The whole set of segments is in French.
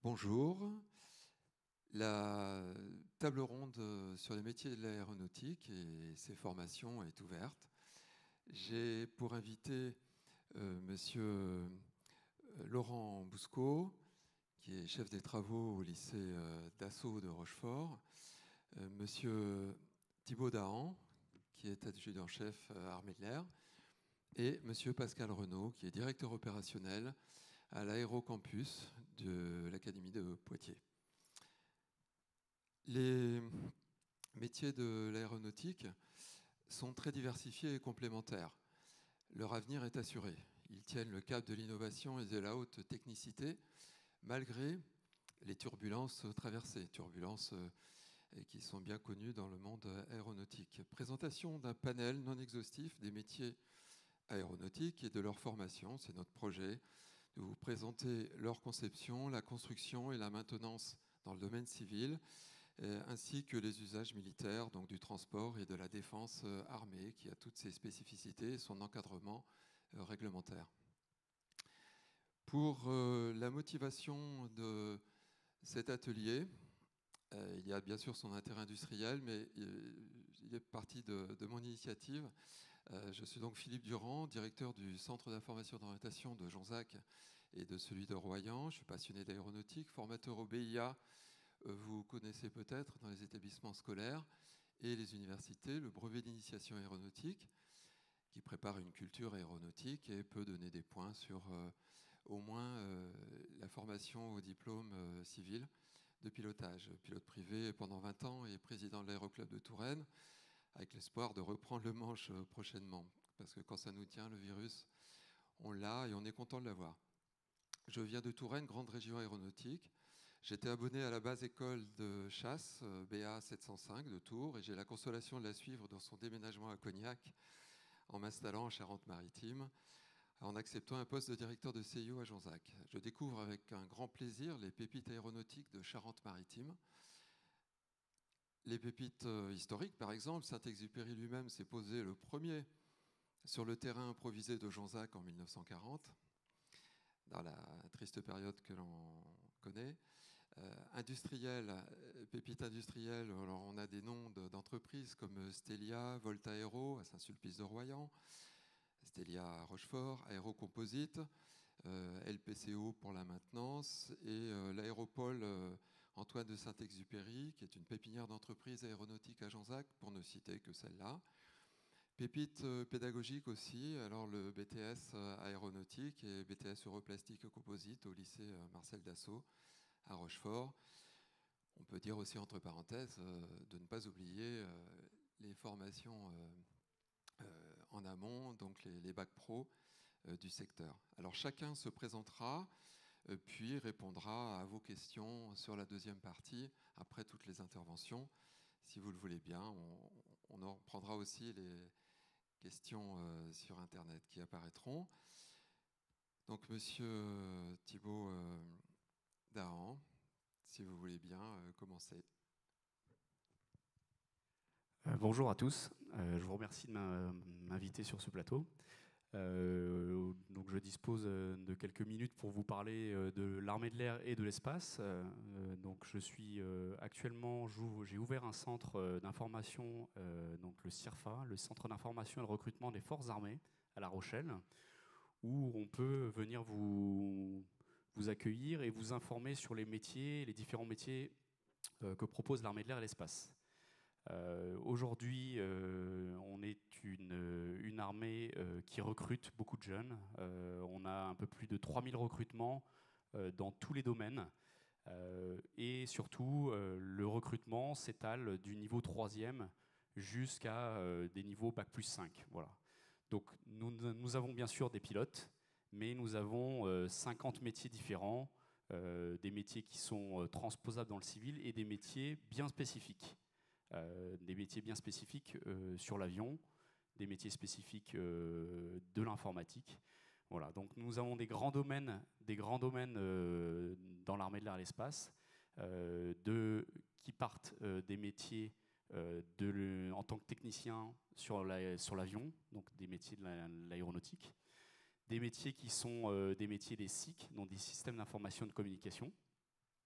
Bonjour. La table ronde sur les métiers de l'aéronautique et ses formations est ouverte. J'ai pour invité Monsieur Laurent Bouscaut, qui est chef des travaux au lycée Dassault de Rochefort, Monsieur Thibaut Dahan, qui est adjudant-chef armée de l'air, et Monsieur Pascal Renaud, qui est directeur opérationnel à l'aérocampus de l'Académie de Poitiers. Les métiers de l'aéronautique sont très diversifiés et complémentaires. Leur avenir est assuré. Ils tiennent le cap de l'innovation et de la haute technicité, malgré les turbulences traversées, turbulences qui sont bien connues dans le monde aéronautique. Présentation d'un panel non exhaustif des métiers aéronautiques et de leur formation. C'est notre projet de vous présenter leur conception, la construction et la maintenance dans le domaine civil, ainsi que les usages militaires, donc du transport et de la défense armée, qui a toutes ses spécificités et son encadrement réglementaire. Pour la motivation de cet atelier, il y a bien sûr son intérêt industriel, mais il est parti de mon initiative. Je suis donc Philippe Durand, directeur du Centre d'information d'orientation de Jonzac et de celui de Royan. Je suis passionné d'aéronautique, formateur au BIA. Vous connaissez peut-être dans les établissements scolaires et les universités le brevet d'initiation aéronautique qui prépare une culture aéronautique et peut donner des points sur au moins la formation au diplôme civil de pilotage. Pilote privé pendant 20 ans et président de l'aéroclub de Touraine, avec l'espoir de reprendre le manche prochainement. Parce que quand ça nous tient, le virus, on l'a et on est content de l'avoir. Je viens de Touraine, grande région aéronautique. J'étais abonné à la base école de chasse, BA 705 de Tours, et j'ai la consolation de la suivre dans son déménagement à Cognac, en m'installant en Charente-Maritime, en acceptant un poste de directeur de CIO à Jonzac. Je découvre avec un grand plaisir les pépites aéronautiques de Charente-Maritime. Les pépites historiques, par exemple, Saint-Exupéry lui-même s'est posé le premier sur le terrain improvisé de Jonzac en 1940, dans la triste période que l'on connaît. Pépites industrielles, alors on a des noms d'entreprises comme Stelia, Voltaero à Saint-Sulpice-de-Royan, Stelia à Rochefort, Aérocomposite, LPCO pour la maintenance et l'aéropole Antoine de Saint-Exupéry, qui est une pépinière d'entreprises aéronautiques à Jonzac, pour ne citer que celle-là. Pépites pédagogiques aussi, alors le BTS aéronautique et BTS Europlastique Composite au lycée Marcel Dassault à Rochefort. On peut dire aussi, entre parenthèses, de ne pas oublier les formations en amont, donc les bacs pro du secteur. Alors chacun se présentera, puis répondra à vos questions sur la deuxième partie, après toutes les interventions. Si vous le voulez bien, on en prendra aussi les questions sur Internet qui apparaîtront. Donc Monsieur Thibaut Dahan, si vous voulez bien commencer. Bonjour à tous, je vous remercie de m'inviter sur ce plateau. Donc je dispose de quelques minutes pour vous parler de l'armée de l'air et de l'espace. Donc je suis actuellement, j'ai ouvert un centre d'information, donc le CIRFA, le Centre d'information et de recrutement des forces armées à La Rochelle, où on peut venir vous accueillir et vous informer sur les métiers, les différents métiers que propose l'armée de l'air et l'espace. Aujourd'hui, on est une armée qui recrute beaucoup de jeunes. On a un peu plus de 3000 recrutements dans tous les domaines. Et surtout, le recrutement s'étale du niveau 3e jusqu'à des niveaux Bac plus 5. Voilà. Donc nous avons bien sûr des pilotes, mais nous avons 50 métiers différents, des métiers qui sont transposables dans le civil et des métiers bien spécifiques. Des métiers bien spécifiques sur l'avion, des métiers spécifiques de l'informatique. Voilà, donc nous avons des grands domaines dans l'armée de l'air et l'espace, qui partent des métiers en tant que technicien sur l'avion, donc des métiers de l'aéronautique, des métiers qui sont des métiers des SIC, donc des systèmes d'information et de communication,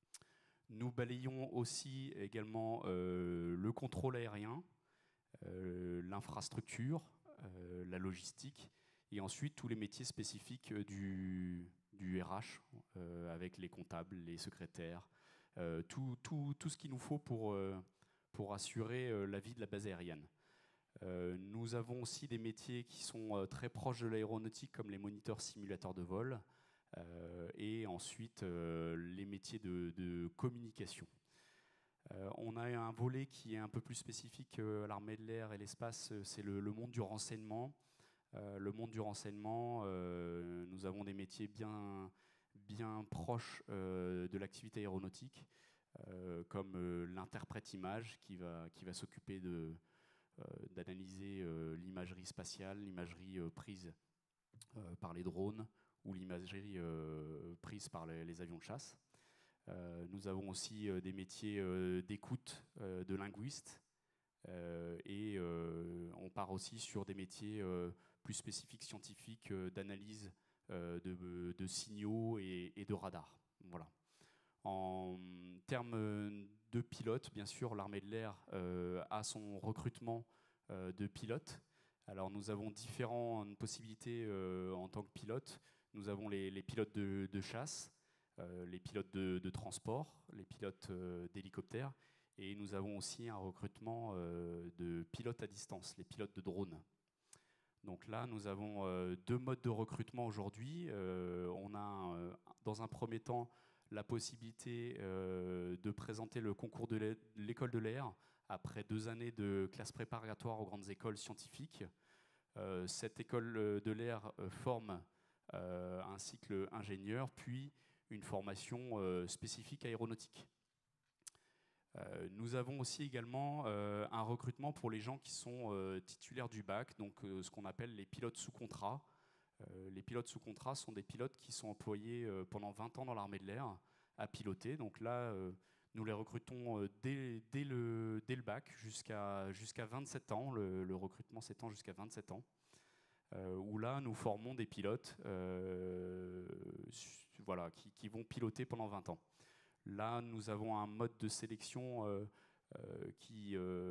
Nous balayons aussi également le contrôle aérien, l'infrastructure, la logistique, et ensuite tous les métiers spécifiques du RH, avec les comptables, les secrétaires, tout ce qu'il nous faut pour assurer la vie de la base aérienne. Nous avons aussi des métiers qui sont très proches de l'aéronautique, comme les moniteurs simulateurs de vol, et ensuite les métiers de communication. On a un volet qui est un peu plus spécifique à l'armée de l'air et l'espace, c'est le monde du renseignement. Le monde du renseignement, nous avons des métiers bien proches de l'activité aéronautique, comme l'interprète image qui va s'occuper d'analyser l'imagerie spatiale, l'imagerie prise par les drones ou l'imagerie prise par les avions de chasse. Nous avons aussi des métiers d'écoute de linguistes et on part aussi sur des métiers plus spécifiques scientifiques d'analyse de signaux et de radars. Voilà. En termes de pilotes, bien sûr, l'armée de l'air a son recrutement de pilotes. Alors nous avons différentes possibilités en tant que pilote. Nous avons les pilotes de chasse, les pilotes de transport, les pilotes d'hélicoptères, et nous avons aussi un recrutement de pilotes à distance, les pilotes de drones. Donc là, nous avons deux modes de recrutement aujourd'hui. On a, dans un premier temps, la possibilité de présenter le concours de l'école de l'air après 2 années de classe préparatoire aux grandes écoles scientifiques. Cette école de l'air forme un cycle ingénieur, puis une formation spécifique aéronautique. Nous avons aussi également un recrutement pour les gens qui sont titulaires du bac, donc ce qu'on appelle les pilotes sous contrat. Les pilotes sous contrat sont des pilotes qui sont employés pendant 20 ans dans l'armée de l'air à piloter. Donc là, nous les recrutons dès le bac jusqu'à 27 ans. Le recrutement s'étend jusqu'à 27 ans. Où là, nous formons des pilotes voilà, qui vont piloter pendant 20 ans. Là, nous avons un mode de sélection qui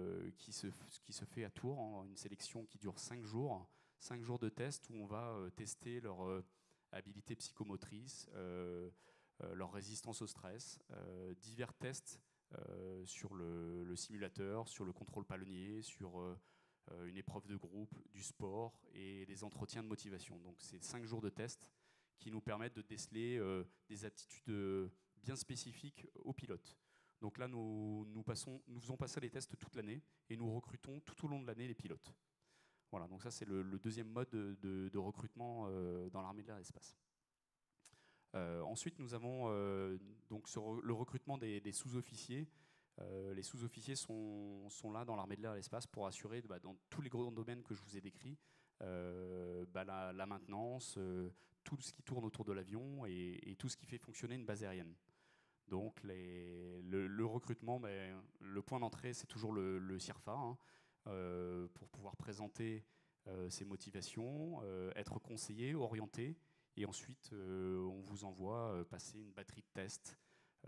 se fait à Tours, hein, une sélection qui dure 5 jours. 5 jours de tests où on va tester leur habilité psychomotrice, leur résistance au stress, divers tests sur le simulateur, sur le contrôle palonnier, sur une épreuve de groupe, du sport et des entretiens de motivation. Donc c'est 5 jours de tests qui nous permettent de déceler des aptitudes bien spécifiques aux pilotes. Donc là, nous faisons passer les tests toute l'année et nous recrutons tout au long de l'année les pilotes. Voilà, donc ça c'est le deuxième mode de recrutement dans l'armée de l'air et de l'espace. Ensuite, nous avons donc le recrutement des sous-officiers. Les sous-officiers sont là dans l'armée de l'air et de l'espace pour assurer dans tous les grands domaines que je vous ai décrits la maintenance, tout ce qui tourne autour de l'avion et tout ce qui fait fonctionner une base aérienne. Donc le recrutement, le point d'entrée, c'est toujours le CIRFA, hein, pour pouvoir présenter ses motivations, être conseillé, orienté, et ensuite on vous envoie passer une batterie de tests.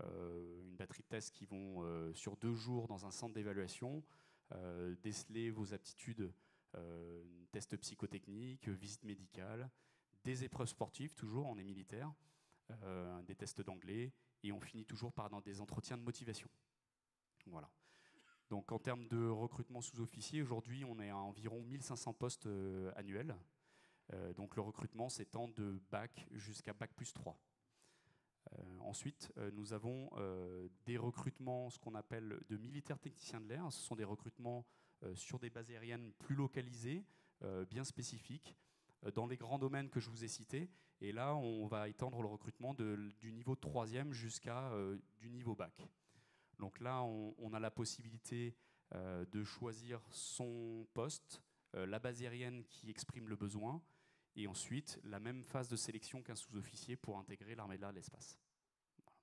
Qui vont sur 2 jours dans un centre d'évaluation déceler vos aptitudes, tests psychotechniques, visites médicales, des épreuves sportives, toujours, on est militaire, des tests d'anglais, et on finit toujours par dans des entretiens de motivation. Voilà. Donc en termes de recrutement sous-officier, aujourd'hui on est à environ 1500 postes annuels. Donc le recrutement s'étend de bac jusqu'à bac plus 3. Ensuite, nous avons des recrutements, ce qu'on appelle de militaires techniciens de l'air. Ce sont des recrutements sur des bases aériennes plus localisées, bien spécifiques, dans les grands domaines que je vous ai cités. Et là, on va étendre le recrutement du niveau 3e jusqu'à du niveau bac. Donc là, on a la possibilité de choisir son poste, la base aérienne qui exprime le besoin, et ensuite la même phase de sélection qu'un sous-officier pour intégrer l'armée de l'air et de l'espace. Voilà.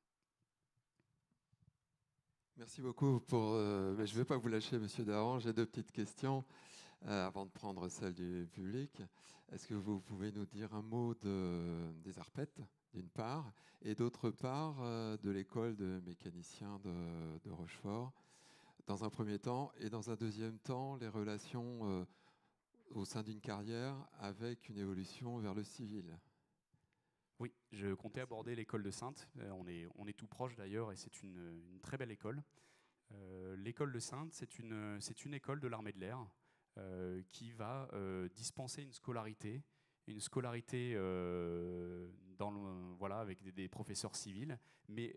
Merci beaucoup. Mais je ne vais pas vous lâcher, Monsieur Dahan. J'ai 2 petites questions avant de prendre celle du public. Est-ce que vous pouvez nous dire un mot des ARPET, d'une part, et d'autre part de l'école de mécaniciens de Rochefort, dans un premier temps, et dans un deuxième temps, les relations au sein d'une carrière avec une évolution vers le civil. Oui, je comptais aborder l'école de Saintes. On est tout proche d'ailleurs et c'est une très belle école. L'école de Saintes, c'est une école de l'armée de l'air qui va dispenser une scolarité voilà, avec des professeurs civils, mais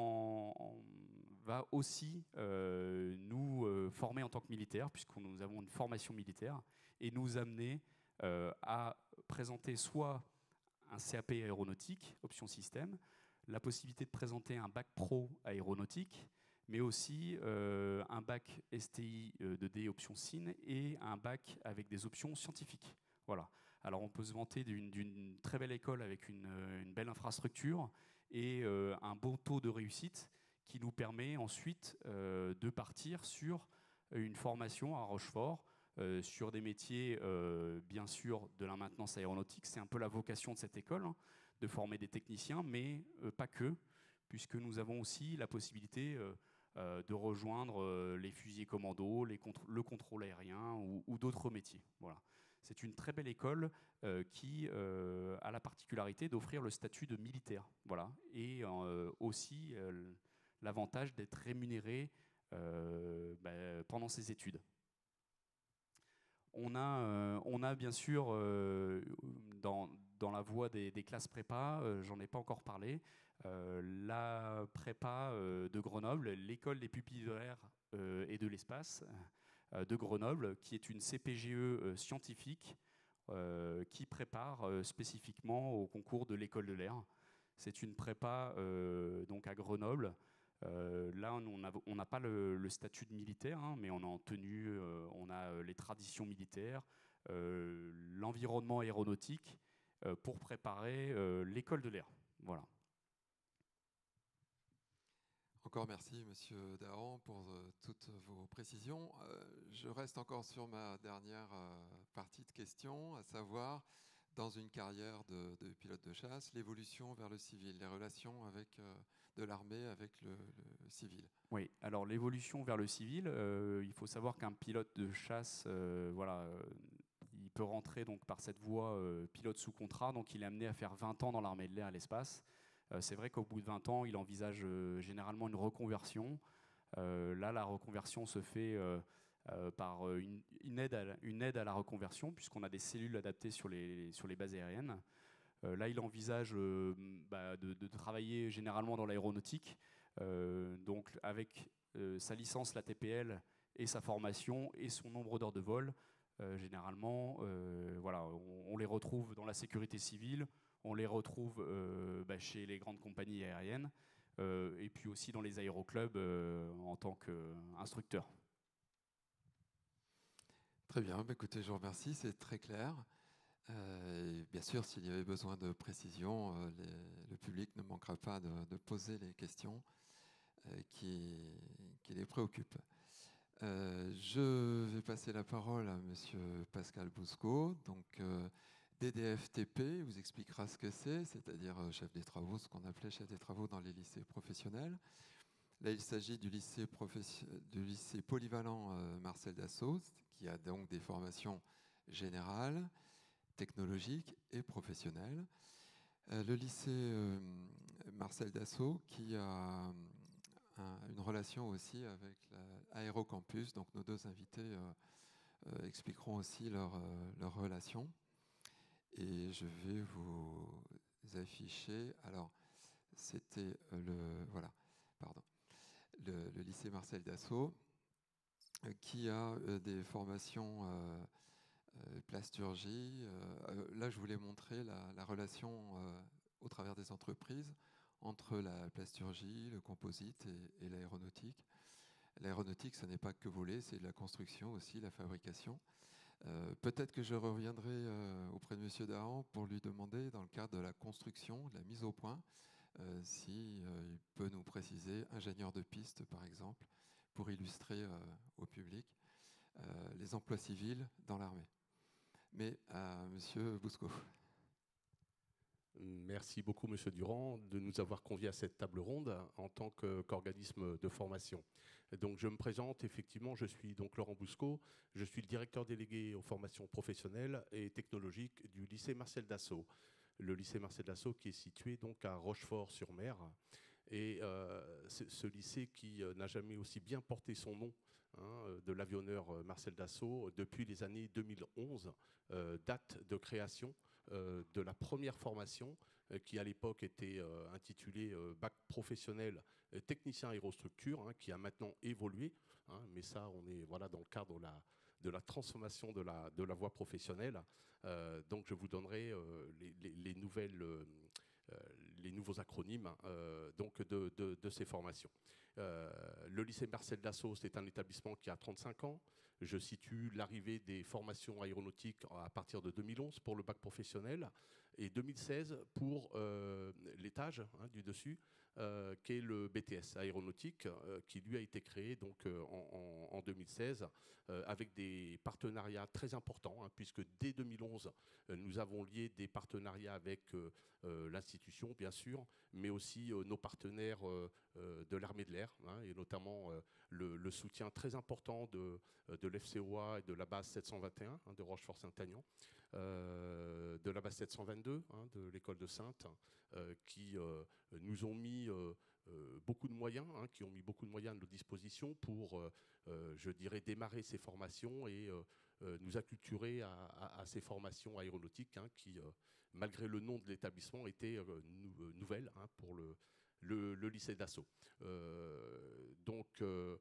va aussi nous former en tant que militaires, puisque nous avons une formation militaire, et nous amener à présenter soit un CAP aéronautique, option système, la possibilité de présenter un bac pro aéronautique, mais aussi un bac STI 2D option SIN et un bac avec des options scientifiques. Voilà. Alors on peut se vanter d'une très belle école avec une belle infrastructure et un bon taux de réussite qui nous permet ensuite de partir sur une formation à Rochefort sur des métiers, bien sûr, de la maintenance aéronautique. C'est un peu la vocation de cette école, hein, de former des techniciens, mais pas que, puisque nous avons aussi la possibilité de rejoindre les fusiliers commandos, le contrôle aérien ou d'autres métiers. Voilà. C'est une très belle école qui a la particularité d'offrir le statut de militaire. Voilà. Et aussi l'avantage d'être rémunéré pendant ses études. On a bien sûr, dans la voie des classes prépa, j'en ai pas encore parlé, la prépa de Grenoble, l'école des pupilles de l'air et de l'espace de Grenoble, qui est une CPGE scientifique qui prépare spécifiquement au concours de l'école de l'air. C'est une prépa donc à Grenoble. Là, on n'a pas le statut de militaire, hein, mais on a en tenue, on a les traditions militaires, l'environnement aéronautique pour préparer l'école de l'air. Voilà. Encore merci, Monsieur Dahan, pour toutes vos précisions. Je reste encore sur ma dernière partie de questions, à savoir, dans une carrière de pilote de chasse, l'évolution vers le civil, les relations avec, de l'armée avec le civil. Oui, alors l'évolution vers le civil, il faut savoir qu'un pilote de chasse, voilà, il peut rentrer donc par cette voie pilote sous contrat, donc il est amené à faire 20 ans dans l'armée de l'air et l'espace. C'est vrai qu'au bout de 20 ans, il envisage généralement une reconversion. Là, la reconversion se fait par une aide à la reconversion, puisqu'on a des cellules adaptées sur les bases aériennes. Là, il envisage de travailler généralement dans l'aéronautique, donc avec sa licence, la TPL, et sa formation et son nombre d'heures de vol. Généralement, voilà, on les retrouve dans la sécurité civile, on les retrouve chez les grandes compagnies aériennes, et puis aussi dans les aéroclubs en tant qu'instructeur. Très bien, écoutez, je vous remercie, c'est très clair. Bien sûr, s'il y avait besoin de précision, le public ne manquera pas de poser les questions qui les préoccupent. Je vais passer la parole à Monsieur Pascal Bousco, donc DDFTP, il vous expliquera ce que c'est-à-dire chef des travaux, ce qu'on appelait chef des travaux dans les lycées professionnels. Là, il s'agit du lycée polyvalent Marcel Dassault, qui a donc des formations générales, technologiques et professionnelles. Le lycée Marcel Dassault, qui a une relation aussi avec l'Aérocampus, donc nos deux invités expliqueront aussi leur relation. Et je vais vous afficher, alors c'était le lycée Marcel Dassault, qui a des formations plasturgie. Là, je voulais montrer la relation au travers des entreprises entre la plasturgie, le composite et l'aéronautique. L'aéronautique, ce n'est pas que voler, c'est de la construction aussi, la fabrication. Peut-être que je reviendrai auprès de M. Dahan pour lui demander, dans le cadre de la construction, de la mise au point, s'il peut nous préciser, ingénieur de piste par exemple, pour illustrer au public les emplois civils dans l'armée. Mais à M. Bousco. Merci beaucoup, Monsieur Durand, de nous avoir conviés à cette table ronde en tant qu'organisme de formation. Donc, je me présente, effectivement, je suis donc Laurent Bouscaut, je suis le directeur délégué aux formations professionnelles et technologiques du lycée Marcel Dassault. Le lycée Marcel Dassault qui est situé donc à Rochefort-sur-Mer. Et ce lycée qui n'a jamais aussi bien porté son nom, de l'avionneur Marcel Dassault, depuis les années 2011, date de création de la première formation qui à l'époque était intitulée bac professionnel technicien aérostructure, qui a maintenant évolué, mais ça on est voilà, dans le cadre de la transformation de la voie professionnelle. Donc je vous donnerai les nouveaux acronymes donc de ces formations. Le lycée Marcel Dassault, c'est un établissement qui a 35 ans. Je situe l'arrivée des formations aéronautiques à partir de 2011 pour le bac professionnel et 2016 pour l'étage du dessus, qui est le BTS aéronautique, qui lui a été créé donc, en 2016 avec des partenariats très importants, puisque dès 2011, nous avons lié des partenariats avec l'institution, bien sûr, mais aussi nos partenaires de l'armée de l'air, et notamment le soutien très important de l'FCOA et de la base 721 de Rochefort-Saint-Agnan, de la base 722 de l'école de Saintes, qui nous ont mis beaucoup de moyens, qui ont mis beaucoup de moyens à notre disposition pour, je dirais, démarrer ces formations et nous acculturer à ces formations aéronautiques qui, malgré le nom de l'établissement, étaient nouvelles pour le lycée Dassault. Donc,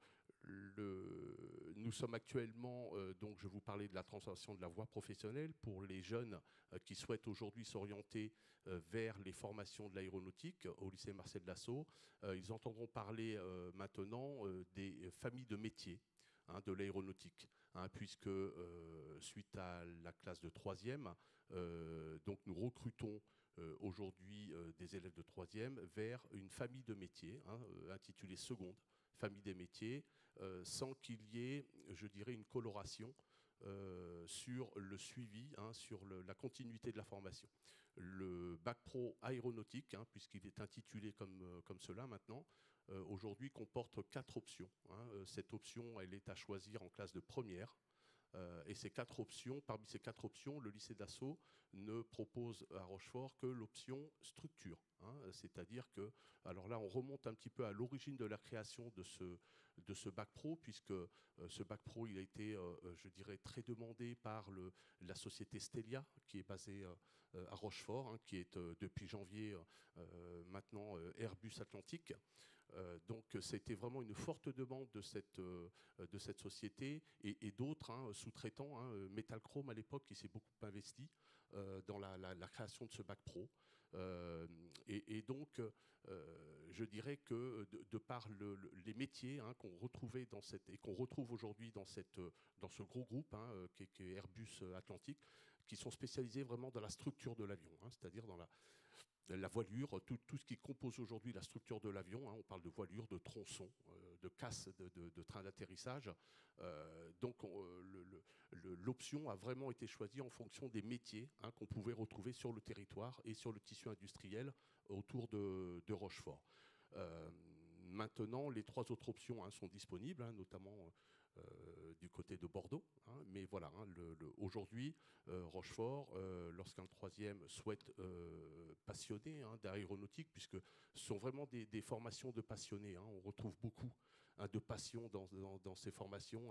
nous sommes actuellement, donc je vous parlais de la transformation de la voie professionnelle pour les jeunes qui souhaitent aujourd'hui s'orienter vers les formations de l'aéronautique au lycée Marcel Dassault. Ils entendront parler maintenant des familles de métiers de l'aéronautique, puisque suite à la classe de 3e, donc nous recrutons aujourd'hui des élèves de 3e vers une famille de métiers intitulée seconde, famille des métiers, sans qu'il y ait, je dirais, une coloration sur le suivi, sur la continuité de la formation. Le bac pro aéronautique, puisqu'il est intitulé comme cela maintenant, aujourd'hui comporte 4 options. Cette option, elle est à choisir en classe de première. Et parmi ces 4 options, le lycée Dassault ne propose à Rochefort que l'option structure. C'est-à-dire que, alors là, on remonte un petit peu à l'origine de la création de ce bac pro, puisque ce bac pro, il a été, je dirais, très demandé par la société Stelia, qui est basée à Rochefort, qui est depuis janvier maintenant Airbus Atlantique. Donc c'était vraiment une forte demande de cette société et d'autres sous-traitants, Metalchrome à l'époque qui s'est beaucoup investi dans la création de ce bac pro. Et donc je dirais que de par les métiers qu'on retrouvait et qu'on retrouve aujourd'hui dans ce gros groupe qui est Airbus Atlantique, qui sont spécialisés vraiment dans la structure de l'avion, c'est-à-dire dans la voilure, tout ce qui compose aujourd'hui la structure de l'avion. On parle de voilure, de tronçon, de casse, de train d'atterrissage. Donc l'option a vraiment été choisie en fonction des métiers qu'on pouvait retrouver sur le territoire et sur le tissu industriel autour de Rochefort. Maintenant, les 3 autres options sont disponibles, notamment du côté de Bordeaux. Mais voilà, aujourd'hui, Rochefort, lorsqu'un 3e souhaite passionné d'aéronautique, puisque ce sont vraiment des formations de passionnés. On retrouve beaucoup de passion dans ces formations.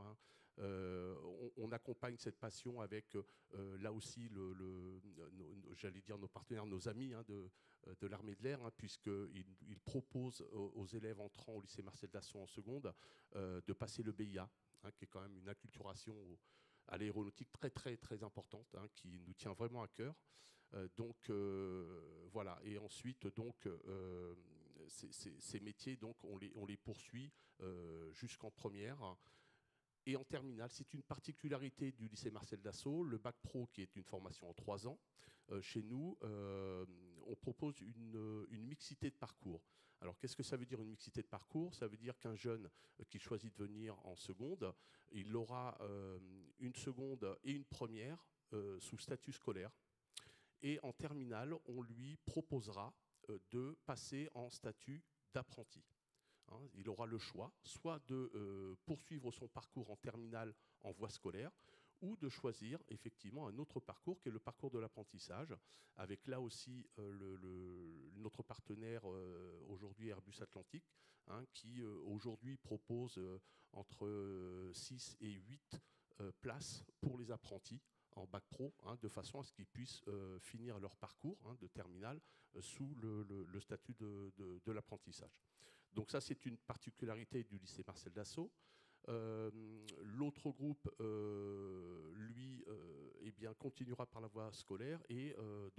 On accompagne cette passion avec, là aussi, j'allais dire nos partenaires, nos amis de l'armée de l'air, puisqu'ils proposent aux élèves entrant au lycée Marcel Dassault en seconde de passer le BIA, qui est quand même une acculturation à l'aéronautique très très très importante, qui nous tient vraiment à cœur. Donc voilà, et ensuite donc ces métiers donc on les poursuit jusqu'en première. Et en terminale, c'est une particularité du lycée Marcel Dassault, le bac pro qui est une formation en 3 ans. Chez nous, on propose une mixité de parcours. Alors qu'est-ce que ça veut dire une mixité de parcours? Ça veut dire qu'un jeune qui choisit de venir en seconde, il aura une seconde et une première sous statut scolaire. Et en terminale, on lui proposera de passer en statut d'apprenti. Il aura le choix, soit de poursuivre son parcours en terminale en voie scolaire, ou de choisir effectivement un autre parcours qui est le parcours de l'apprentissage, avec là aussi notre partenaire aujourd'hui Airbus Atlantique, qui aujourd'hui propose entre 6 et 8 places pour les apprentis en bac pro, de façon à ce qu'ils puissent finir leur parcours de terminale sous le statut de l'apprentissage. Donc ça, c'est une particularité du lycée Marcel Dassault. L'autre groupe, lui, eh bien, continuera par la voie scolaire et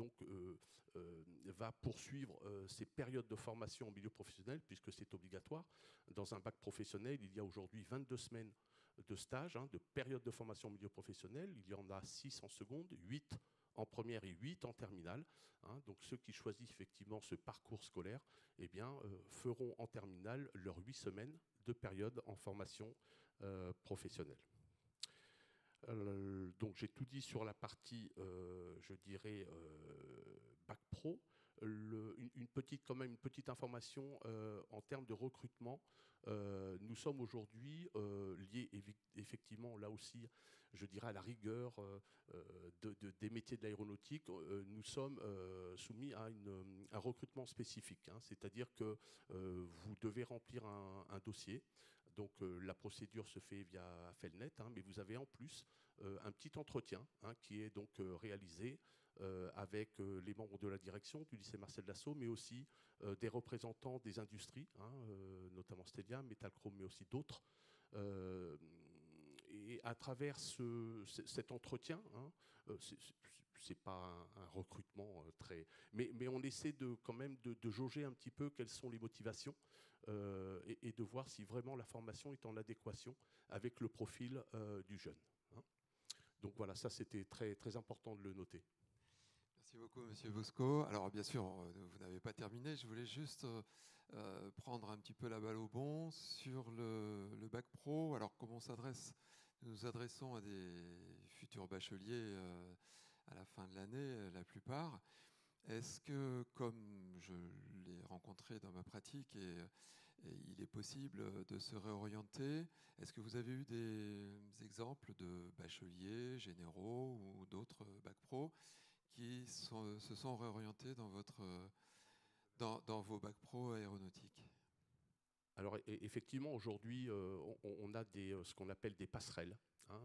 va poursuivre ses périodes de formation en milieu professionnel, puisque c'est obligatoire. Dans un bac professionnel, il y a aujourd'hui 22 semaines de stage, de période de formation en milieu professionnel. Il y en a 6 en seconde, 8 en première et 8 en terminale. Donc ceux qui choisissent effectivement ce parcours scolaire eh bien, feront en terminale leurs 8 semaines de période en formation professionnelle. Donc j'ai tout dit sur la partie, je dirais, bac pro. Une petite information en termes de recrutement. Nous sommes aujourd'hui liés effectivement là aussi, je dirais, à la rigueur des métiers de l'aéronautique. Nous sommes soumis à un recrutement spécifique, c'est-à-dire que vous devez remplir un dossier. Donc la procédure se fait via Felnet, mais vous avez en plus un petit entretien qui est donc réalisé avec les membres de la direction du lycée Marcel Dassault, mais aussi des représentants des industries, notamment Stelia, Metalchrome, mais aussi d'autres. Et à travers cet entretien, c'est pas un recrutement très... Mais on essaie quand même de jauger un petit peu quelles sont les motivations et de voir si vraiment la formation est en adéquation avec le profil du jeune. Donc voilà, ça c'était très, très important de le noter. Merci beaucoup, Monsieur Bosco. Alors bien sûr, vous n'avez pas terminé. Je voulais juste prendre un petit peu la balle au bond sur le bac pro. Alors comment nous nous adressons à des futurs bacheliers à la fin de l'année, la plupart. Est-ce que, comme je l'ai rencontré dans ma pratique, et il est possible de se réorienter, est-ce que vous avez eu des exemples de bacheliers généraux ou d'autres bac pro qui se sont réorientés dans vos bac pro aéronautiques? Alors effectivement, aujourd'hui, on a ce qu'on appelle des passerelles.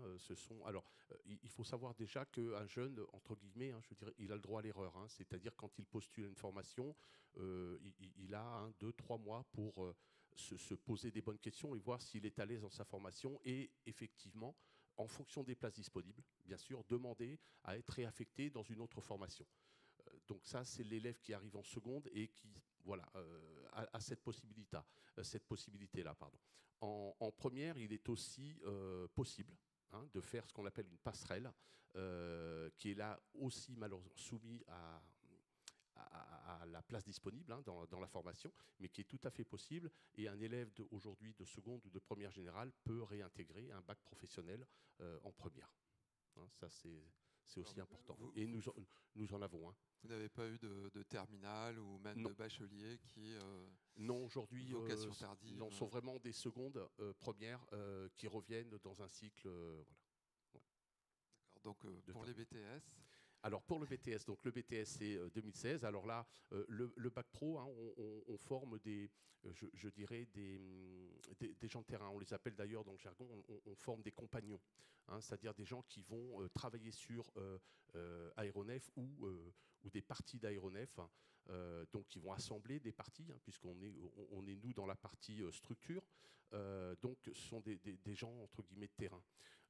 Il faut savoir déjà qu'un jeune, entre guillemets, je dirais, il a le droit à l'erreur. C'est-à-dire quand il postule une formation, il a 2-3 mois pour se poser des bonnes questions et voir s'il est à l'aise dans sa formation. Et effectivement, en fonction des places disponibles, bien sûr, demander à être réaffecté dans une autre formation. Donc ça, c'est l'élève qui arrive en seconde et qui a cette possibilité-là. En première, il est aussi possible de faire ce qu'on appelle une passerelle, qui est là aussi malheureusement soumis à la place disponible dans la formation, mais qui est tout à fait possible. Et un élève aujourd'hui de seconde ou de première générale peut réintégrer un bac professionnel en première. Ça, c'est aussi important. Et nous en avons. Vous n'avez pas eu de terminale ou même de bachelier qui non, aujourd'hui, vocation tardive. Non, sont vraiment des secondes, premières qui reviennent dans un cycle. D'accord. Donc pour les BTS. Alors pour le BTS, donc le BTS c'est 2016. Alors là, le bac pro, on forme je dirais des gens de terrain. On les appelle d'ailleurs dans le jargon, on forme des compagnons, c'est-à-dire des gens qui vont travailler sur aéronefs ou des parties d'aéronefs, donc qui vont assembler des parties, puisqu'on est nous dans la partie structure. Donc ce sont des gens entre guillemets de terrain.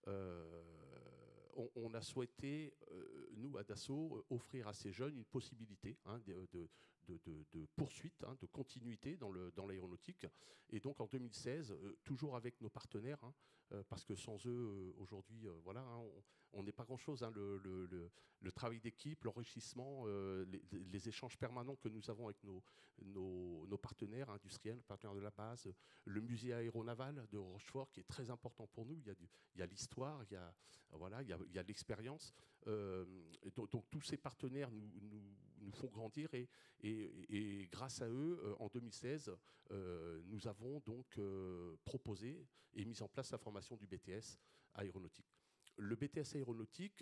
On a souhaité, nous, à Dassault, offrir à ces jeunes une possibilité de poursuite, de continuité dans l'aéronautique. Et donc en 2016, toujours avec nos partenaires, parce que sans eux, aujourd'hui, voilà, on n'est pas grand-chose. Le travail d'équipe, l'enrichissement, les échanges permanents que nous avons avec nos partenaires industriels, partenaires de la base, le musée aéronaval de Rochefort, qui est très important pour nous. Il y a l'histoire, il y a l'expérience. Donc tous ces partenaires nous font grandir et grâce à eux, en 2016, nous avons donc proposé et mis en place la formation du BTS aéronautique. Le BTS aéronautique,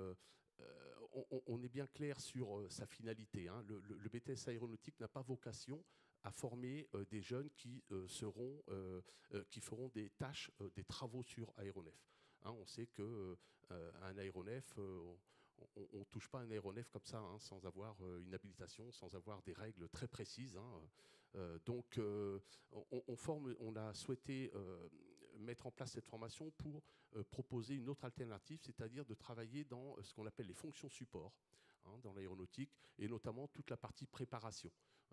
on est bien clair sur sa finalité. Le BTS aéronautique n'a pas vocation à former des jeunes qui feront des tâches, des travaux sur aéronef. On sait qu'un aéronef, on ne touche pas un aéronef comme ça, sans avoir une habilitation, sans avoir des règles très précises. Donc, on a souhaité mettre en place cette formation pour proposer une autre alternative, c'est-à-dire de travailler dans ce qu'on appelle les fonctions support dans l'aéronautique, et notamment toute la partie préparation.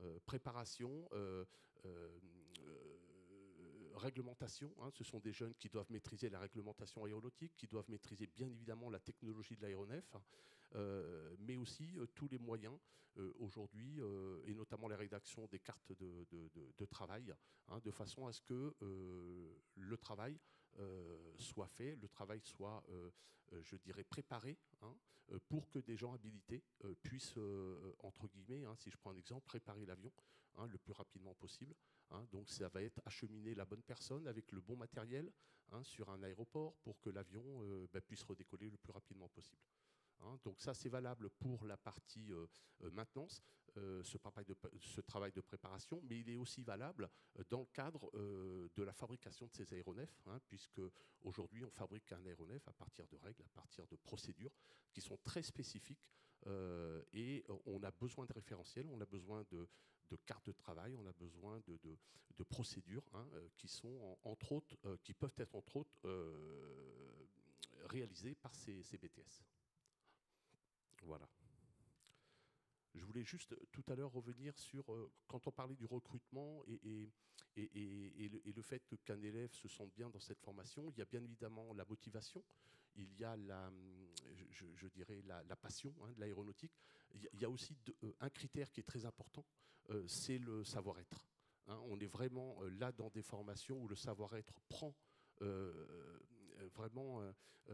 Réglementation, ce sont des jeunes qui doivent maîtriser la réglementation aéronautique, qui doivent maîtriser bien évidemment la technologie de l'aéronef, mais aussi tous les moyens aujourd'hui, et notamment la rédaction des cartes de travail, de façon à ce que le travail soit fait, le travail soit, je dirais, préparé, pour que des gens habilités puissent, entre guillemets, si je prends un exemple, préparer l'avion le plus rapidement possible. Donc ça va être acheminer la bonne personne avec le bon matériel sur un aéroport pour que l'avion puisse redécoller le plus rapidement possible. Donc ça, c'est valable pour la partie maintenance, ce travail de préparation, mais il est aussi valable dans le cadre de la fabrication de ces aéronefs, puisque aujourd'hui, on fabrique un aéronef à partir de règles, à partir de procédures qui sont très spécifiques, et on a besoin de référentiels, on a besoin de cartes de travail, on a besoin de procédures qui sont entre autres, qui peuvent être entre autres réalisées par ces BTS. Voilà. Je voulais juste tout à l'heure revenir sur, quand on parlait du recrutement et le fait qu'un élève se sente bien dans cette formation, il y a bien évidemment la motivation, il y a je dirais la passion de l'aéronautique. Il y a aussi un critère qui est très important, c'est le savoir-être. On est vraiment là dans des formations où le savoir-être prend vraiment...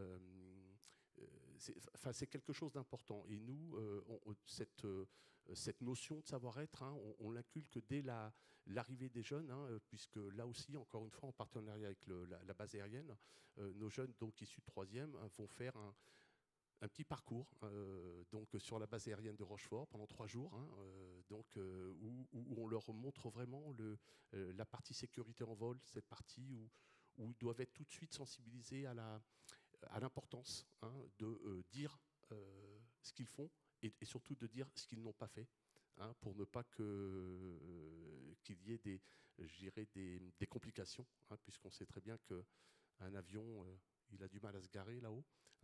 c'est quelque chose d'important. Et nous, cette notion de savoir-être, on l'inculque dès l'arrivée des jeunes, puisque là aussi, encore une fois, en partenariat avec la base aérienne, nos jeunes donc issus de 3e vont faire un petit parcours donc sur la base aérienne de Rochefort pendant 3 jours, où on leur montre vraiment la partie sécurité en vol, cette partie où ils doivent être tout de suite sensibilisés à l'importance de dire ce qu'ils font et surtout de dire ce qu'ils n'ont pas fait, pour ne pas qu'il y ait des complications, puisqu'on sait très bien qu'un avion, il a du mal à se garer là-haut,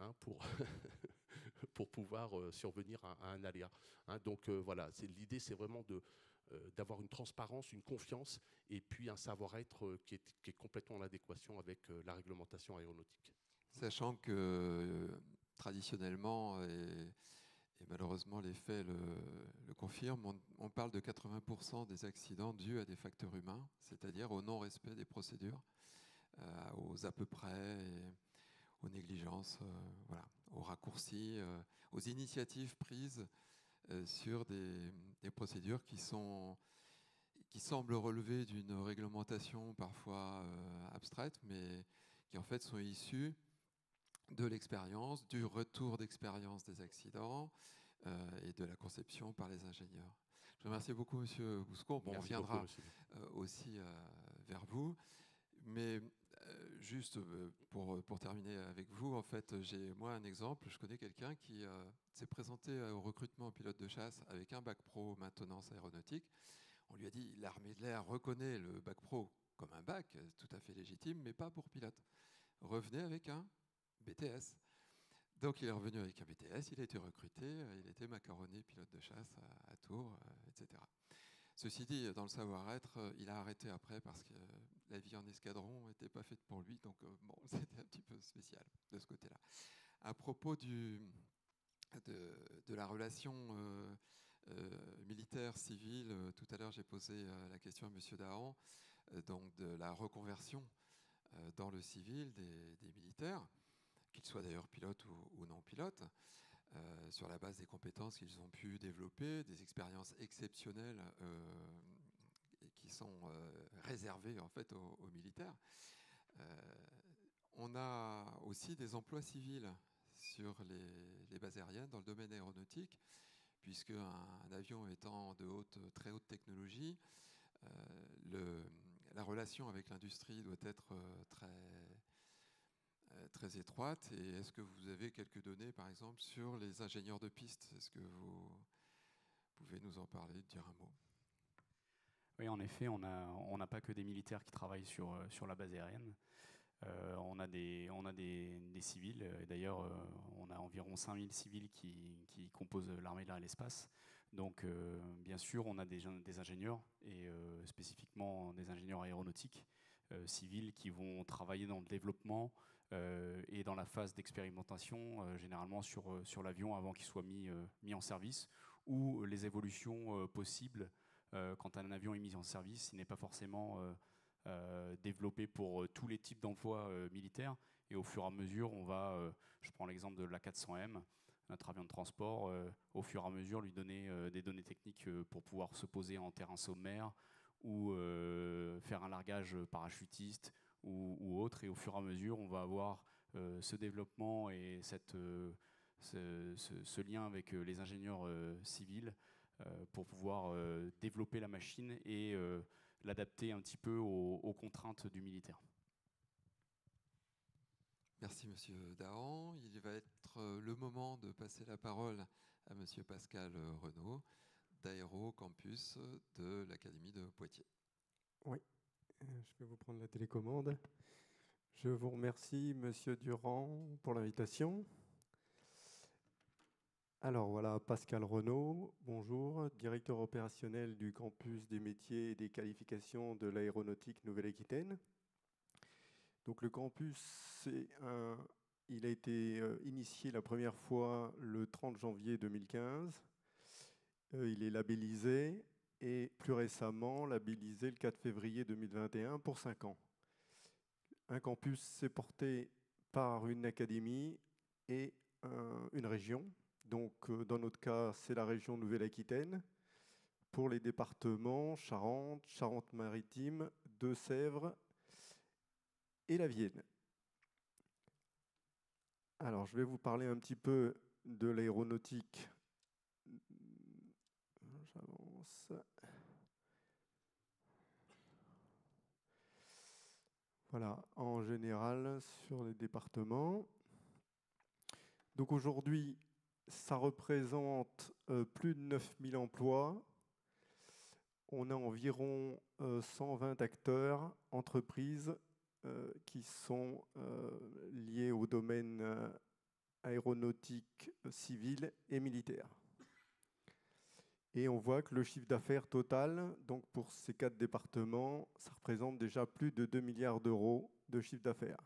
pour pouvoir survenir à un aléa. Donc voilà, l'idée, c'est vraiment d'avoir une transparence, une confiance et puis un savoir-être qui est complètement en adéquation avec la réglementation aéronautique. Sachant que traditionnellement, et malheureusement les faits le confirment, on parle de 80% des accidents dus à des facteurs humains, c'est-à-dire au non-respect des procédures, aux à peu près, et aux négligences, voilà, aux raccourcis, aux initiatives prises sur des procédures qui semblent relever d'une réglementation parfois abstraite, mais qui en fait sont issues de l'expérience, du retour d'expérience des accidents et de la conception par les ingénieurs. Je remercie beaucoup M. Bouscourt. Bon, on reviendra aussi vers vous. Mais juste pour terminer avec vous, en fait, j'ai moi un exemple. Je connais quelqu'un qui s'est présenté au recrutement pilote de chasse avec un bac pro maintenance aéronautique. On lui a dit l'armée de l'air reconnaît le bac pro comme un bac tout à fait légitime, mais pas pour pilote. Revenez avec un BTS. Donc il est revenu avec un BTS, il a été recruté, il était macaronné pilote de chasse à Tours, etc. Ceci dit, dans le savoir-être, il a arrêté après parce que la vie en escadron n'était pas faite pour lui, donc bon, c'était un petit peu spécial de ce côté-là. À propos de la relation militaire-civile, tout à l'heure j'ai posé la question à M. Dahan, donc de la reconversion dans le civil des militaires, qu'ils soient d'ailleurs pilotes ou non pilotes, sur la base des compétences qu'ils ont pu développer, des expériences exceptionnelles qui sont réservées en fait aux militaires. On a aussi des emplois civils sur les bases aériennes dans le domaine aéronautique, puisque un avion étant de très haute technologie, la relation avec l'industrie doit être très étroite. Et est-ce que vous avez quelques données, par exemple, sur les ingénieurs de piste? Est-ce que vous pouvez nous en parler, dire un mot? Oui, en effet, on n'a pas que des militaires qui travaillent sur la base aérienne. On a des civils, et d'ailleurs on a environ 5000 civils qui composent l'armée de l'air et l'espace. Donc bien sûr on a des ingénieurs, et spécifiquement des ingénieurs aéronautiques civils qui vont travailler dans le développement et dans la phase d'expérimentation, généralement sur l'avion avant qu'il soit mis en service, ou les évolutions possibles quand un avion est mis en service. Il n'est pas forcément développé pour tous les types d'emplois militaires, et au fur et à mesure on va, je prends l'exemple de l'A400M, notre avion de transport, au fur et à mesure lui donner des données techniques pour pouvoir se poser en terrain sommaire ou faire un largage parachutiste ou autre, et au fur et à mesure on va avoir ce développement et ce lien avec les ingénieurs civils pour pouvoir développer la machine et l'adapter un petit peu aux contraintes du militaire. Merci Monsieur Dahan. Il va être le moment de passer la parole à Monsieur Pascal Renaud, d'Aéro Campus de l'Académie de Poitiers. Oui, je vais vous prendre la télécommande. Je vous remercie Monsieur Durand pour l'invitation. Alors voilà, Pascal Renaud, bonjour, directeur opérationnel du campus des métiers et des qualifications de l'aéronautique Nouvelle-Aquitaine. Donc le campus, il a été initié la première fois le 30 janvier 2015. Il est labellisé et plus récemment labellisé le 4 février 2021 pour 5 ans. Un campus, c'est porté par une académie et une région. Donc, dans notre cas, c'est la région Nouvelle-Aquitaine. Pour les départements Charente, Charente-Maritime, Deux-Sèvres et la Vienne. Alors, je vais vous parler un petit peu de l'aéronautique. J'avance. Voilà, en général, sur les départements. Donc aujourd'hui, ça représente plus de 9000 emplois. On a environ 120 acteurs, entreprises qui sont liés au domaine aéronautique, civil et militaire. Et on voit que le chiffre d'affaires total, donc pour ces 4 départements, ça représente déjà plus de 2 milliards d'euros de chiffre d'affaires.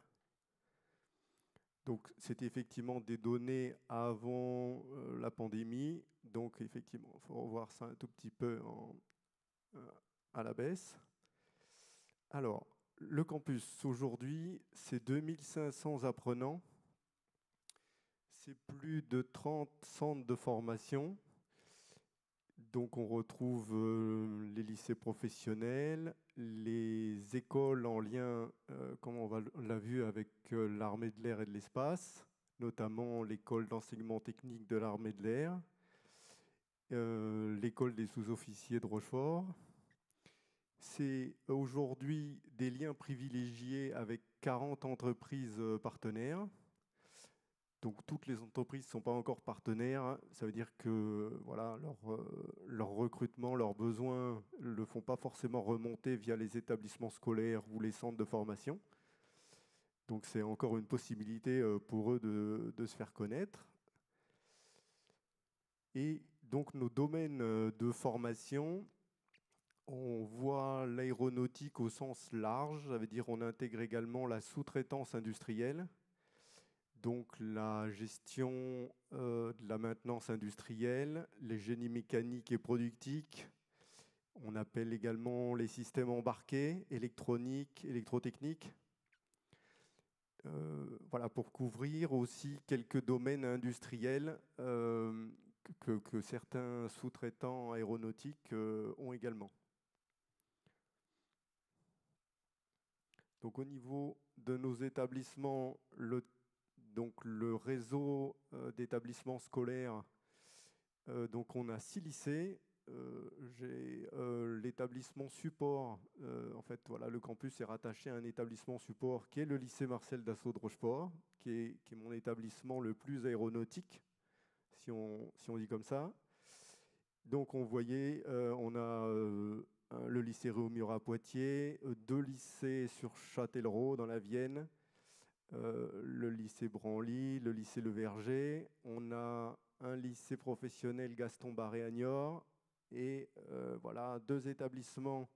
Donc, c'était effectivement des données avant la pandémie. Donc, effectivement, il faut revoir ça un tout petit peu à la baisse. Alors, le campus, aujourd'hui, c'est 2500 apprenants. C'est plus de 30 centres de formation. Donc, on retrouve les lycées professionnels, les écoles en lien, comme on l'a vu, avec l'armée de l'air et de l'espace, notamment l'école d'enseignement technique de l'armée de l'air, l'école des sous-officiers de Rochefort. C'est aujourd'hui des liens privilégiés avec 40 entreprises partenaires. Donc toutes les entreprises ne sont pas encore partenaires. Ça veut dire que voilà, leur recrutement, leurs besoins ne le font pas forcément remonter via les établissements scolaires ou les centres de formation. Donc c'est encore une possibilité pour eux de se faire connaître. Et donc nos domaines de formation, On voit l'aéronautique au sens large, ça veut dire on intègre également la sous-traitance industrielle, donc la gestion de la maintenance industrielle, les génies mécaniques et productiques. On appelle également les systèmes embarqués, électroniques, électrotechniques. Voilà, pour couvrir aussi quelques domaines industriels que certains sous-traitants aéronautiques ont également. Donc au niveau de nos établissements, le réseau d'établissements scolaires, donc on a 6 lycées. J'ai l'établissement support. En fait, voilà, le campus est rattaché à un établissement support qui est le lycée Marcel Dassault de Rochefort, qui est mon établissement le plus aéronautique, si on dit comme ça. Donc on voyait, on a le lycée Réaumur à Poitiers, 2 lycées sur Châtellerault dans la Vienne, le lycée Branly, le lycée Le Verger. On a un lycée professionnel Gaston Barré à Niort et voilà 2 établissements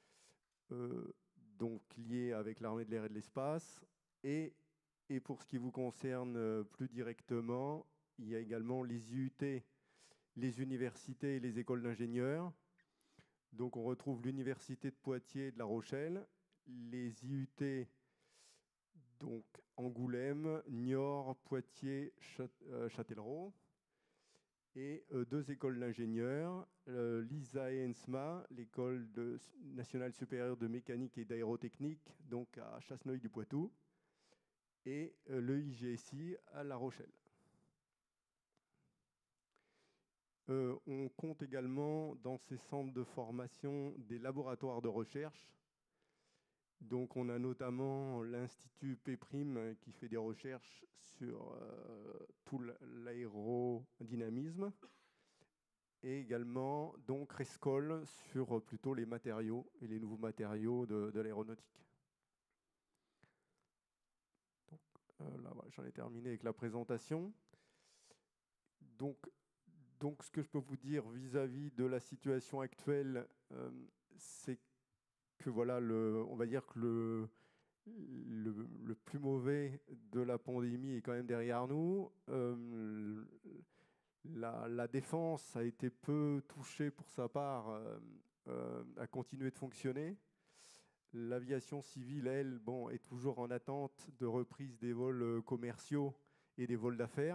donc liés avec l'armée de l'air et de l'espace. Et pour ce qui vous concerne plus directement, il y a également les IUT, les universités et les écoles d'ingénieurs. Donc on retrouve l'université de Poitiers et de La Rochelle, les IUT, donc Angoulême, Niort, Poitiers, Châtellerault, et 2 écoles d'ingénieurs, l'ISA et ENSMA, l'école nationale supérieure de mécanique et d'aérotechnique, donc à Chasseneuil-du-Poitou, et le IGSI à La Rochelle. On compte également dans ces centres de formation des laboratoires de recherche. Donc on a notamment l'Institut P' qui fait des recherches sur tout l'aérodynamisme et également donc Rescol sur plutôt les matériaux et les nouveaux matériaux de l'aéronautique. Là, voilà, j'en ai terminé avec la présentation. Donc ce que je peux vous dire vis-à-vis de la situation actuelle, c'est que voilà, on va dire que le plus mauvais de la pandémie est quand même derrière nous. La défense a été peu touchée pour sa part, a continué de fonctionner. L'aviation civile, elle, est toujours en attente de reprise des vols commerciaux et des vols d'affaires.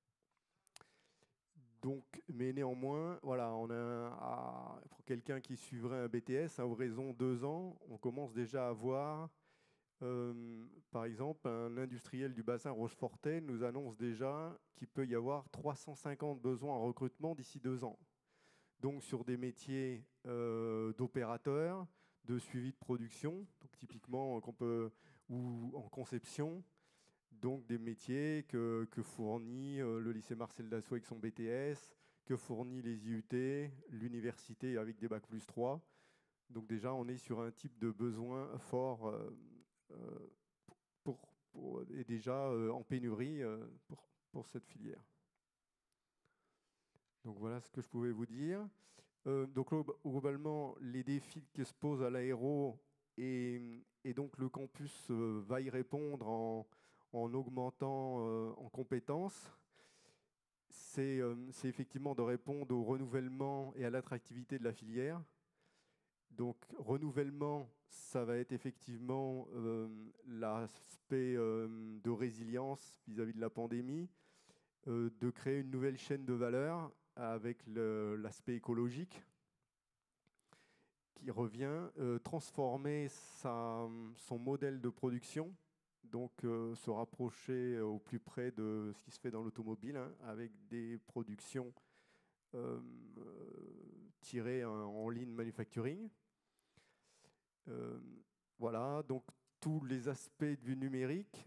Donc, mais néanmoins, voilà, pour quelqu'un qui suivrait un BTS à horizon 2 ans, on commence déjà à voir, par exemple, un industriel du bassin rochefortais nous annonce déjà qu'il peut y avoir 350 besoins en recrutement d'ici 2 ans. Donc, sur des métiers d'opérateurs, de suivi de production, donc typiquement ou en conception. Donc des métiers que fournit le lycée Marcel Dassault avec son BTS, que fournit les IUT, l'université avec des Bac+3. Donc déjà, on est sur un type de besoin fort et déjà en pénurie pour cette filière. Donc voilà ce que je pouvais vous dire. Donc globalement, les défis qui se posent à l'aéro et donc le campus va y répondre en augmentant en compétences, c'est effectivement de répondre au renouvellement et à l'attractivité de la filière. Donc, renouvellement, ça va être effectivement l'aspect de résilience vis-à-vis de la pandémie, de créer une nouvelle chaîne de valeur avec l'aspect écologique qui revient, transformer son modèle de production. Donc, se rapprocher au plus près de ce qui se fait dans l'automobile, avec des productions tirées en lean manufacturing. Voilà, donc tous les aspects du numérique.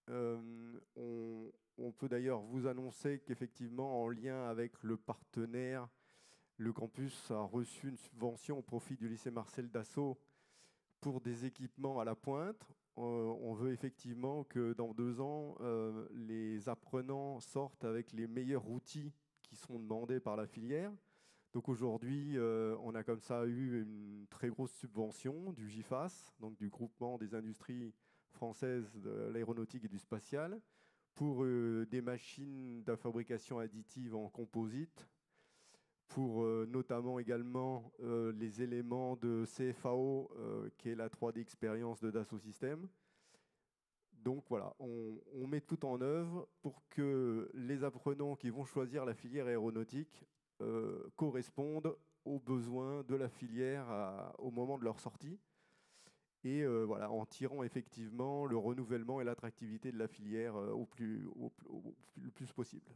On peut d'ailleurs vous annoncer qu'effectivement, en lien avec le partenaire, le campus a reçu une subvention au profit du lycée Marcel Dassault pour des équipements à la pointe. On veut effectivement que dans 2 ans, les apprenants sortent avec les meilleurs outils qui sont demandés par la filière. Donc aujourd'hui, on a comme ça eu une très grosse subvention du GIFAS, donc du groupement des industries françaises de l'aéronautique et du spatial, pour des machines de fabrication additive en composite, pour notamment également les éléments de CFAO, qui est la 3D expérience de Dassault Systèmes. Donc voilà, on met tout en œuvre pour que les apprenants qui vont choisir la filière aéronautique correspondent aux besoins de la filière au moment de leur sortie. Et voilà, en tirant effectivement le renouvellement et l'attractivité de la filière le plus possible.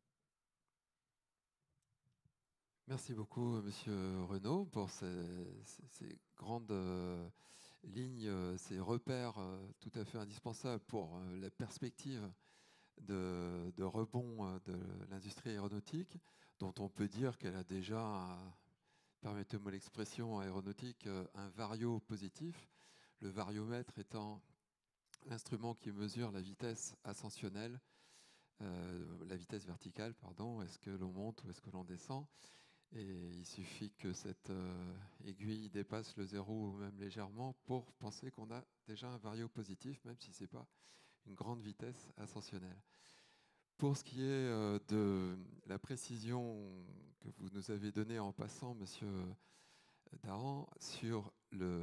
Merci beaucoup, Monsieur Renaud, pour ces grandes lignes, ces repères tout à fait indispensables pour la perspective de rebond de l'industrie aéronautique, dont on peut dire qu'elle a déjà, permettez-moi l'expression aéronautique, un vario positif, le variomètre étant l'instrument qui mesure la vitesse ascensionnelle, la vitesse verticale, pardon, est-ce que l'on monte ou est-ce que l'on descend. Et il suffit que cette aiguille dépasse le zéro ou même légèrement pour penser qu'on a déjà un vario positif, même si ce n'est pas une grande vitesse ascensionnelle. Pour ce qui est de la précision que vous nous avez donnée en passant, Monsieur Dahan, sur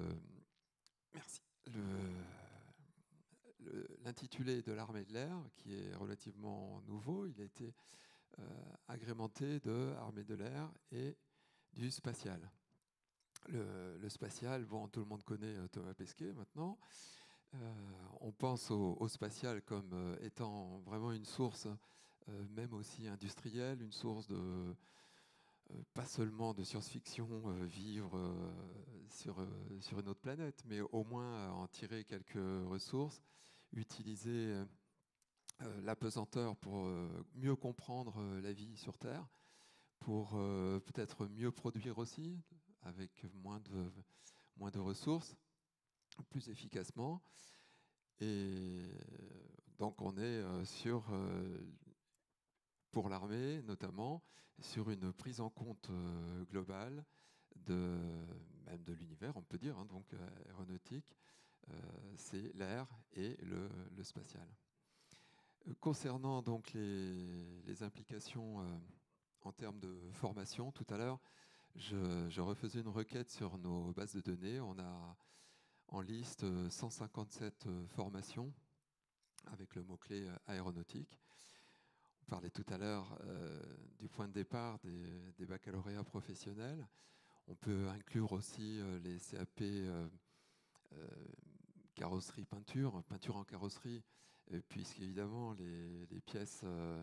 l'intitulé de l'armée de l'air, qui est relativement nouveau, il a été agrémenté de armée de l'air et du spatial. Le spatial, bon, tout le monde connaît Thomas Pesquet maintenant. On pense au spatial comme étant vraiment une source, même aussi industrielle, une source de pas seulement de science-fiction, vivre sur une autre planète, mais au moins en tirer quelques ressources, utiliser l'apesanteur pour mieux comprendre la vie sur Terre, pour peut-être mieux produire aussi, avec moins de ressources, plus efficacement. Et donc on est pour l'armée notamment, sur une prise en compte globale même de l'univers, on peut dire, hein, donc aéronautique, c'est l'air et le spatial. Concernant donc les implications en termes de formation, tout à l'heure, je refaisais une requête sur nos bases de données. On a en liste 157 formations avec le mot-clé aéronautique. On parlait tout à l'heure du point de départ des baccalauréats professionnels. On peut inclure aussi les CAP carrosserie peinture en carrosserie, puisqu'évidemment les pièces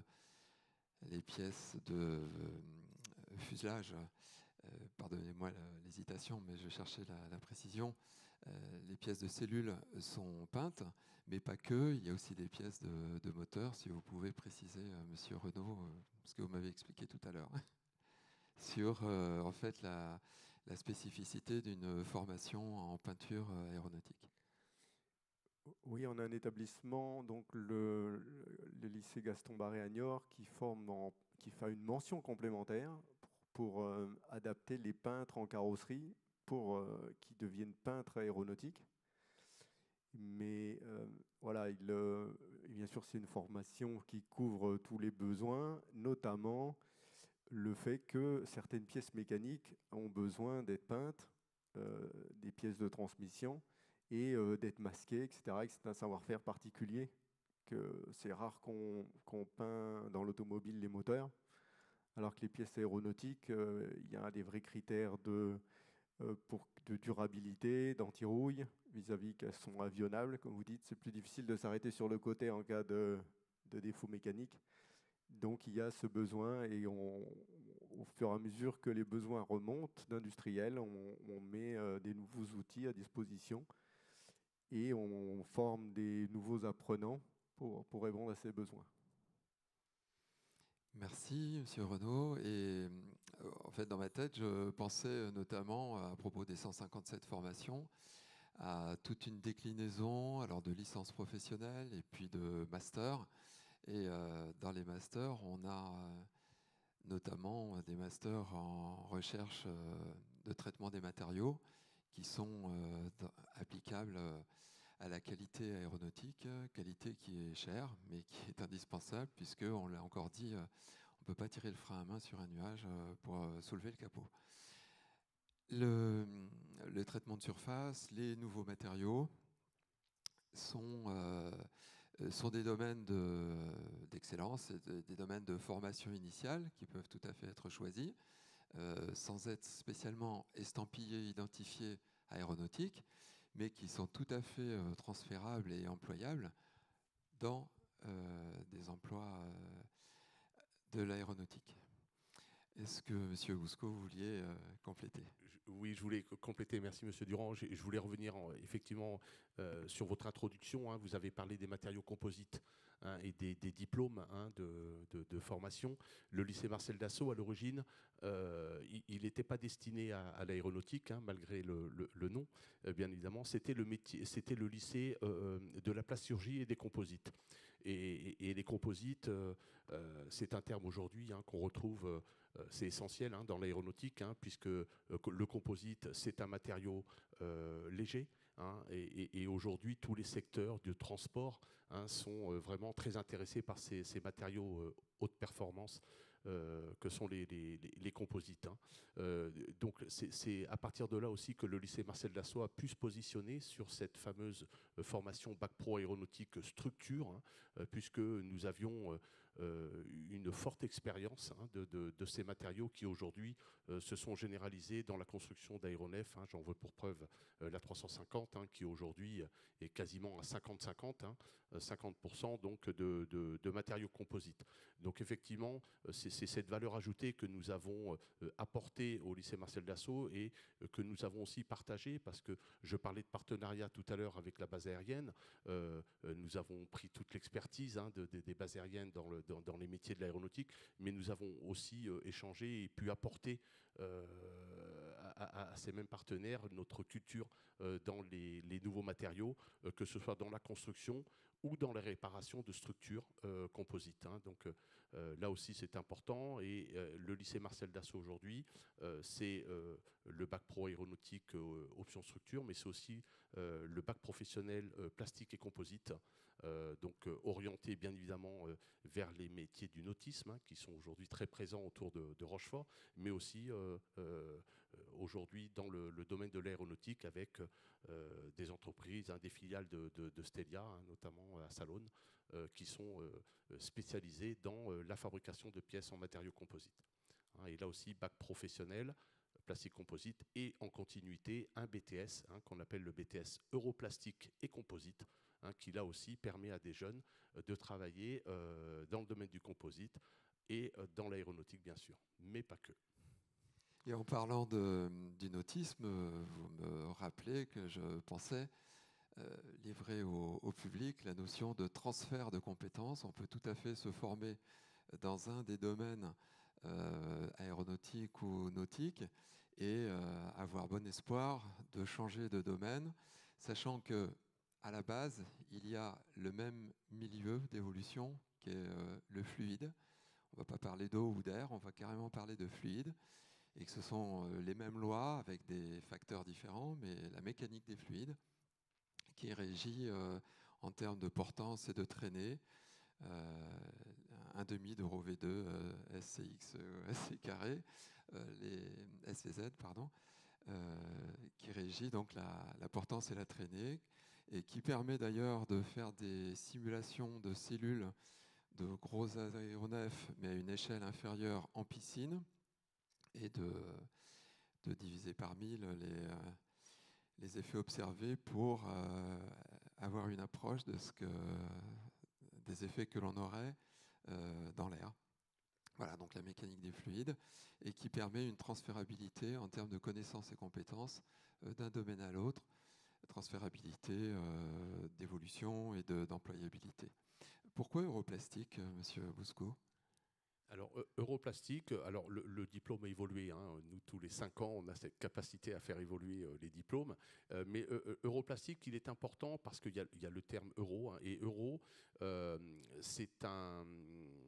de fuselage, pardonnez-moi l'hésitation, mais je cherchais la précision, les pièces de cellules sont peintes, mais pas que, il y a aussi des pièces de moteur, si vous pouvez préciser, Monsieur Renaud, ce que vous m'avez expliqué tout à l'heure, sur en fait la spécificité d'une formation en peinture aéronautique. Oui, on a un établissement, donc le lycée Gaston Barré à Niort, qui fait une mention complémentaire pour adapter les peintres en carrosserie pour qu'ils deviennent peintres aéronautiques. Mais voilà, bien sûr, c'est une formation qui couvre tous les besoins, notamment le fait que certaines pièces mécaniques ont besoin d'être peintes, des pièces de transmission, et d'être masquées, etc. Et c'est un savoir-faire particulier, que c'est rare qu'on peint dans l'automobile les moteurs, alors que les pièces aéronautiques, il y a des vrais critères de durabilité, d'anti-rouille, vis-à-vis qu'elles sont avionnables. Comme vous dites, c'est plus difficile de s'arrêter sur le côté en cas de défaut mécanique. Donc il y a ce besoin, et au fur et à mesure que les besoins remontent d'industriels, on met des nouveaux outils à disposition et on forme des nouveaux apprenants pour répondre à ces besoins. Merci, Monsieur Renaud. Et en fait, dans ma tête, je pensais notamment, à propos des 157 formations, à toute une déclinaison alors de licence professionnelle et puis de master. Et dans les masters, on a notamment des masters en recherche de traitement des matériaux qui sont applicables à la qualité aéronautique, qualité qui est chère, mais qui est indispensable, puisque, on l'a encore dit, on ne peut pas tirer le frein à main sur un nuage pour soulever le capot. Le traitement de surface, les nouveaux matériaux sont des domaines d'excellence, des domaines de formation initiale qui peuvent tout à fait être choisis, sans être spécialement estampillés, identifiés aéronautiques, mais qui sont tout à fait transférables et employables dans des emplois de l'aéronautique. Est-ce que, M. Bousco, vous vouliez compléter ? Oui, je voulais compléter. Merci, Monsieur Durand. Je voulais revenir effectivement sur votre introduction. Hein. Vous avez parlé des matériaux composites et des diplômes de formation. Le lycée Marcel Dassault, à l'origine, il n'était pas destiné à l'aéronautique, malgré le nom, bien évidemment. C'était le lycée de la plasturgie et des composites. Et les composites, c'est un terme aujourd'hui qu'on retrouve. C'est essentiel dans l'aéronautique, puisque le composite, c'est un matériau léger. Et aujourd'hui, tous les secteurs de transport sont vraiment très intéressés par ces matériaux haute performance que sont les composites. Donc c'est à partir de là aussi que le lycée Marcel Dassault a pu se positionner sur cette fameuse formation Bac Pro aéronautique structure, puisque nous avions une forte expérience de ces matériaux qui aujourd'hui se sont généralisés dans la construction d'aéronefs. J'en veux pour preuve la 350 qui aujourd'hui est quasiment à 50-50, 50% donc de matériaux composites. Donc effectivement, c'est cette valeur ajoutée que nous avons apportée au lycée Marcel Dassault et que nous avons aussi partagée, parce que je parlais de partenariat tout à l'heure avec la base aérienne. Nous avons pris toute l'expertise des bases aériennes dans les métiers de l'aéronautique, mais nous avons aussi échangé et pu apporter à ces mêmes partenaires notre culture dans les nouveaux matériaux, que ce soit dans la construction ou dans la réparation de structures composites. Donc là aussi c'est important, et le lycée Marcel Dassault aujourd'hui, c'est le bac pro aéronautique option structure, mais c'est aussi le bac professionnel plastique et composite, donc orienté bien évidemment vers les métiers du nautisme, qui sont aujourd'hui très présents autour de Rochefort, mais aussi aujourd'hui dans le domaine de l'aéronautique, avec des entreprises, des filiales de Stelia, notamment à Salonne, qui sont spécialisées dans la fabrication de pièces en matériaux composites. Et là aussi, bac professionnel, plastique composite, et en continuité un BTS qu'on appelle le BTS Europlastique et Composite, qui là aussi permet à des jeunes de travailler dans le domaine du composite et dans l'aéronautique bien sûr, mais pas que. Et en parlant du nautisme, vous me rappelez que je pensais livrer au public la notion de transfert de compétences. On peut tout à fait se former dans un des domaines aéronautique ou nautique et avoir bon espoir de changer de domaine, sachant que à la base, il y a le même milieu d'évolution qui est le fluide. On ne va pas parler d'eau ou d'air, on va carrément parler de fluide, et que ce sont les mêmes lois avec des facteurs différents, mais la mécanique des fluides qui est régie en termes de portance et de traînée. 1,5 de rho V2 SCX SC carré, les SCZ, pardon, qui régit donc la portance et la traînée, et qui permet d'ailleurs de faire des simulations de cellules de gros aéronefs, mais à une échelle inférieure en piscine, et de diviser par 1000 les effets observés pour avoir une approche des effets que l'on aurait dans l'air. Voilà, donc la mécanique des fluides, et qui permet une transférabilité en termes de connaissances et compétences d'un domaine à l'autre, transférabilité d'évolution et d'employabilité. Pourquoi Europlastique, Monsieur Bousco ? Alors, Europlastique, alors le diplôme a évolué. Nous, tous les 5 ans, on a cette capacité à faire évoluer les diplômes. Mais Europlastique, il est important parce qu'il y a le terme euro. Et euro, c'est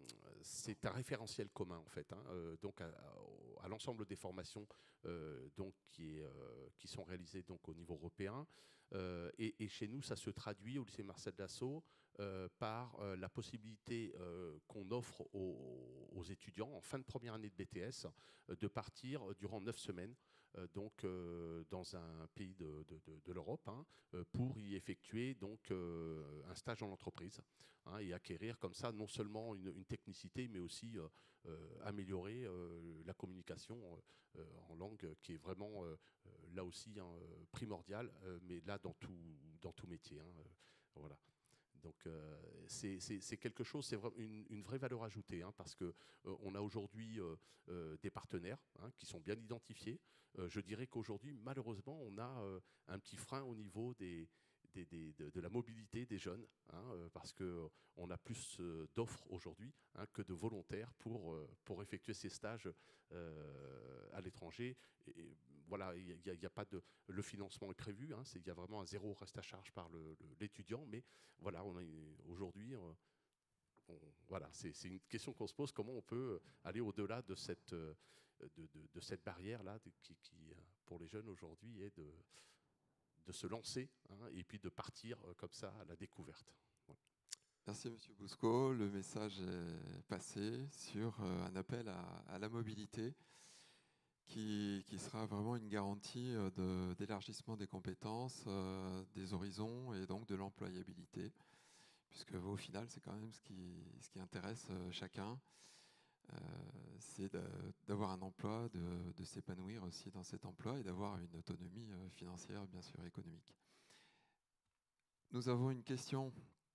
c'est un référentiel commun en fait, hein, donc à l'ensemble des formations donc qui sont réalisées donc au niveau européen. Et chez nous, ça se traduit au lycée Marcel Dassault par la possibilité qu'on offre aux étudiants en fin de première année de BTS de partir durant 9 semaines donc dans un pays de l'Europe, hein, pour y effectuer donc un stage en entreprise, hein, et acquérir comme ça non seulement une technicité mais aussi améliorer la communication en langue qui est vraiment là aussi, hein, primordiale, mais là dans tout métier, hein, voilà. Donc c'est quelque chose, c'est une vraie valeur ajoutée, hein, parce qu'on a aujourd'hui des partenaires, hein, qui sont bien identifiés. Je dirais qu'aujourd'hui, malheureusement, on a un petit frein au niveau de la mobilité des jeunes, hein, parce qu'on a plus d'offres aujourd'hui, hein, que de volontaires pour effectuer ces stages à l'étranger. Et voilà, il y a pas de, le financement est prévu, hein, il y a vraiment un zéro reste à charge par l'étudiant, mais voilà, aujourd'hui, voilà, c'est une question qu'on se pose, comment on peut aller au-delà de cette barrière-là qui, pour les jeunes aujourd'hui, est de se lancer, hein, et puis de partir comme ça à la découverte. Voilà. Merci Monsieur Bousco. Le message est passé sur un appel à la mobilité qui sera vraiment une garantie d'élargissement des compétences, des horizons et donc de l'employabilité, puisque au final c'est quand même ce qui intéresse chacun, c'est d'avoir un emploi, de s'épanouir aussi dans cet emploi et d'avoir une autonomie financière, bien sûr économique. Nous avons une question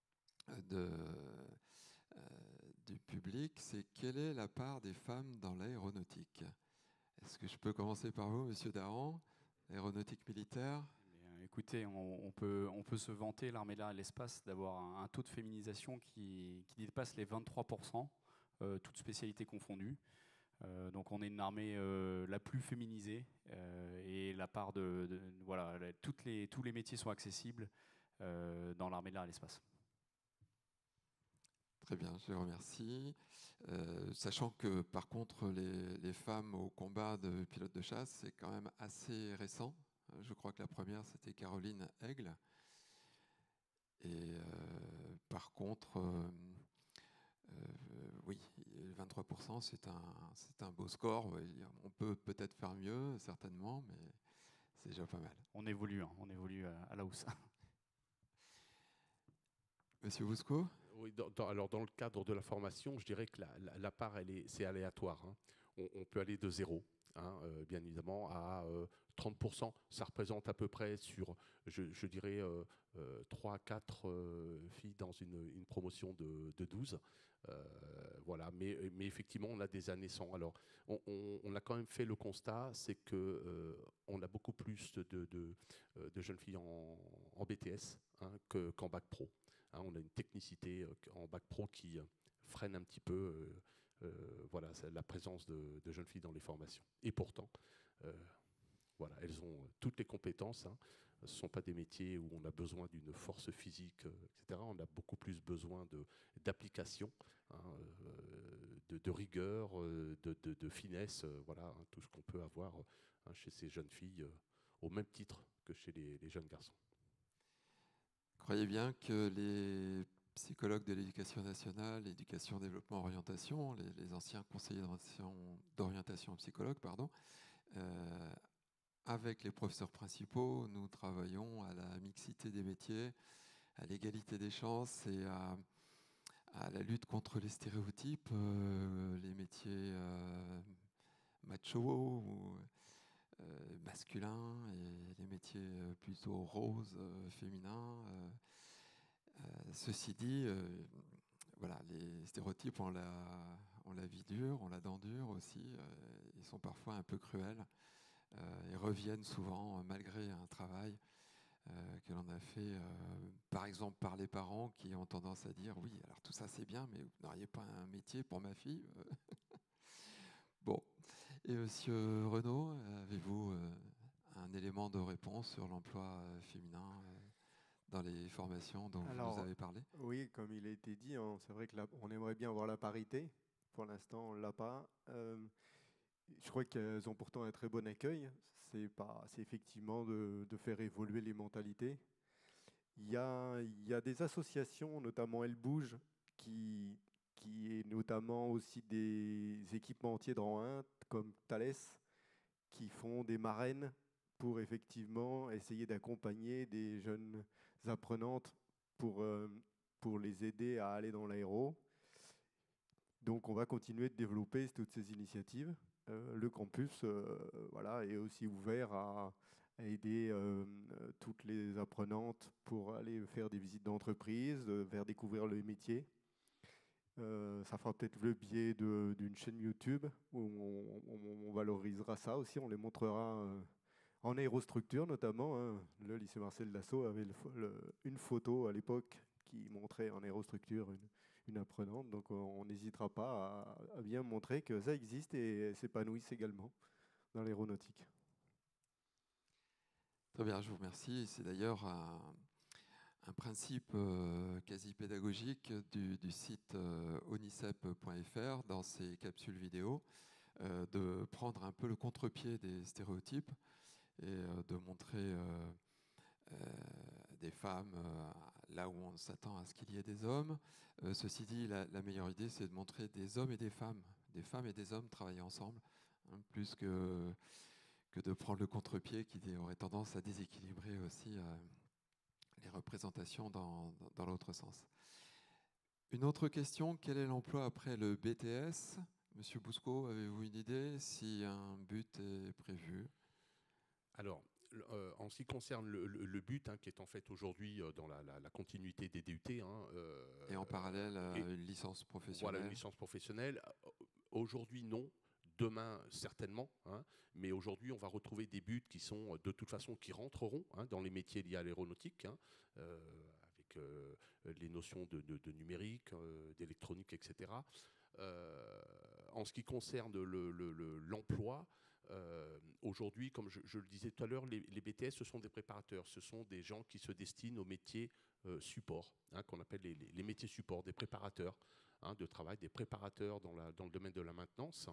du public, c'est quelle est la part des femmes dans l'aéronautique? Est-ce que je peux commencer par vous, Monsieur Dahan, l'aéronautique militaire? Écoutez, on peut se vanter, l'armée de l'air et de l'espace, d'avoir un taux de féminisation qui dépasse les 23%, toutes spécialités confondues. Donc on est une armée la plus féminisée, et la part voilà, tous les métiers sont accessibles dans l'armée de l'air et de l'espace. Très bien, je vous remercie. Sachant que par contre les femmes au combat de pilote de chasse, c'est quand même assez récent. Je crois que la première c'était Caroline Aigle. Et par contre, oui, 23%, c'est un beau score. On peut peut-être faire mieux, certainement, mais c'est déjà pas mal. On évolue à la hausse. Monsieur Bousco? Oui, alors dans le cadre de la formation, je dirais que la part, c'est aléatoire, hein. On peut aller de 0, hein, bien évidemment, à 30%. Ça représente à peu près sur, je dirais, 3 à 4 filles dans une promotion de 12. Voilà, mais effectivement, on a des années sans. Alors, on a quand même fait le constat, c'est qu'on a beaucoup plus de jeunes filles en BTS, hein, qu'en bac pro. Hein, on a une technicité en bac pro qui freine un petit peu voilà, la présence de jeunes filles dans les formations. Et pourtant, voilà, elles ont toutes les compétences, hein. Ce ne sont pas des métiers où on a besoin d'une force physique, etc. On a beaucoup plus besoin d'application, hein, de rigueur, de finesse, voilà, hein, tout ce qu'on peut avoir, hein, chez ces jeunes filles, au même titre que chez les jeunes garçons. Croyez bien que les psychologues de l'éducation nationale, éducation, développement, orientation, les anciens conseillers d'orientation psychologues, pardon, avec les professeurs principaux, nous travaillons à la mixité des métiers, à l'égalité des chances et à la lutte contre les stéréotypes, les métiers machos ou masculins et les métiers plutôt roses, féminins. Ceci dit, voilà, les stéréotypes ont la vie dure, ont la dent dure aussi. Ils sont parfois un peu cruels. Ils reviennent souvent malgré un travail que l'on a fait, par exemple par les parents qui ont tendance à dire oui, alors tout ça c'est bien, mais vous n'auriez pas un métier pour ma fille? Bon. Et Monsieur Renaud, avez-vous un élément de réponse sur l'emploi féminin dans les formations dont vous nous avez parlé? Oui, comme il a été dit, hein, c'est vrai que on aimerait bien avoir la parité. pour l'instant, on ne l'a pas. Je crois qu'elles ont pourtant un très bon accueil. C'est effectivement de faire évoluer les mentalités. Il y a des associations, notamment Elle Bouge, qui est notamment aussi des équipementiers de rang 1, comme Thales, qui font des marraines pour effectivement essayer d'accompagner des jeunes apprenantes pour les aider à aller dans l'aéro. Donc on va continuer de développer toutes ces initiatives. Le campus voilà, est aussi ouvert à aider toutes les apprenantes pour aller faire des visites d'entreprise, faire découvrir le métier. Ça fera peut-être le biais d'une chaîne YouTube où on valorisera ça aussi, on les montrera en aérostructure notamment. Hein. Le lycée Marcel Dassault avait une photo à l'époque qui montrait en aérostructure une apprenante, donc on n'hésitera pas à bien montrer que ça existe et s'épanouissent également dans l'aéronautique. Très bien, je vous remercie. C'est d'ailleurs un principe quasi pédagogique du site onicep.fr dans ses capsules vidéo, de prendre un peu le contre-pied des stéréotypes et de montrer des femmes là où on s'attend à ce qu'il y ait des hommes. Ceci dit, la meilleure idée, c'est de montrer des hommes et des femmes et des hommes travailler ensemble, hein, plus que de prendre le contre-pied qui aurait tendance à déséquilibrer aussi les représentations dans l'autre sens. Une autre question, quel est l'emploi après le BTS? Monsieur Bousco, avez-vous une idée si un but est prévu? Alors, en ce qui concerne le but, hein, qui est en fait aujourd'hui dans la continuité des DUT. Hein, et en parallèle, une licence professionnelle. Voilà, une licence professionnelle. Aujourd'hui, non. Demain, certainement. Hein, mais aujourd'hui, on va retrouver des buts qui sont, de toute façon, qui rentreront hein, dans les métiers liés à l'aéronautique, hein, avec les notions de numérique, d'électronique, etc. En ce qui concerne l'emploi, aujourd'hui, comme je le disais tout à l'heure, les BTS, ce sont des préparateurs. Ce sont des gens qui se destinent aux métiers support, hein, qu'on appelle les métiers support, des préparateurs hein, de travail, des préparateurs dans le domaine de la maintenance.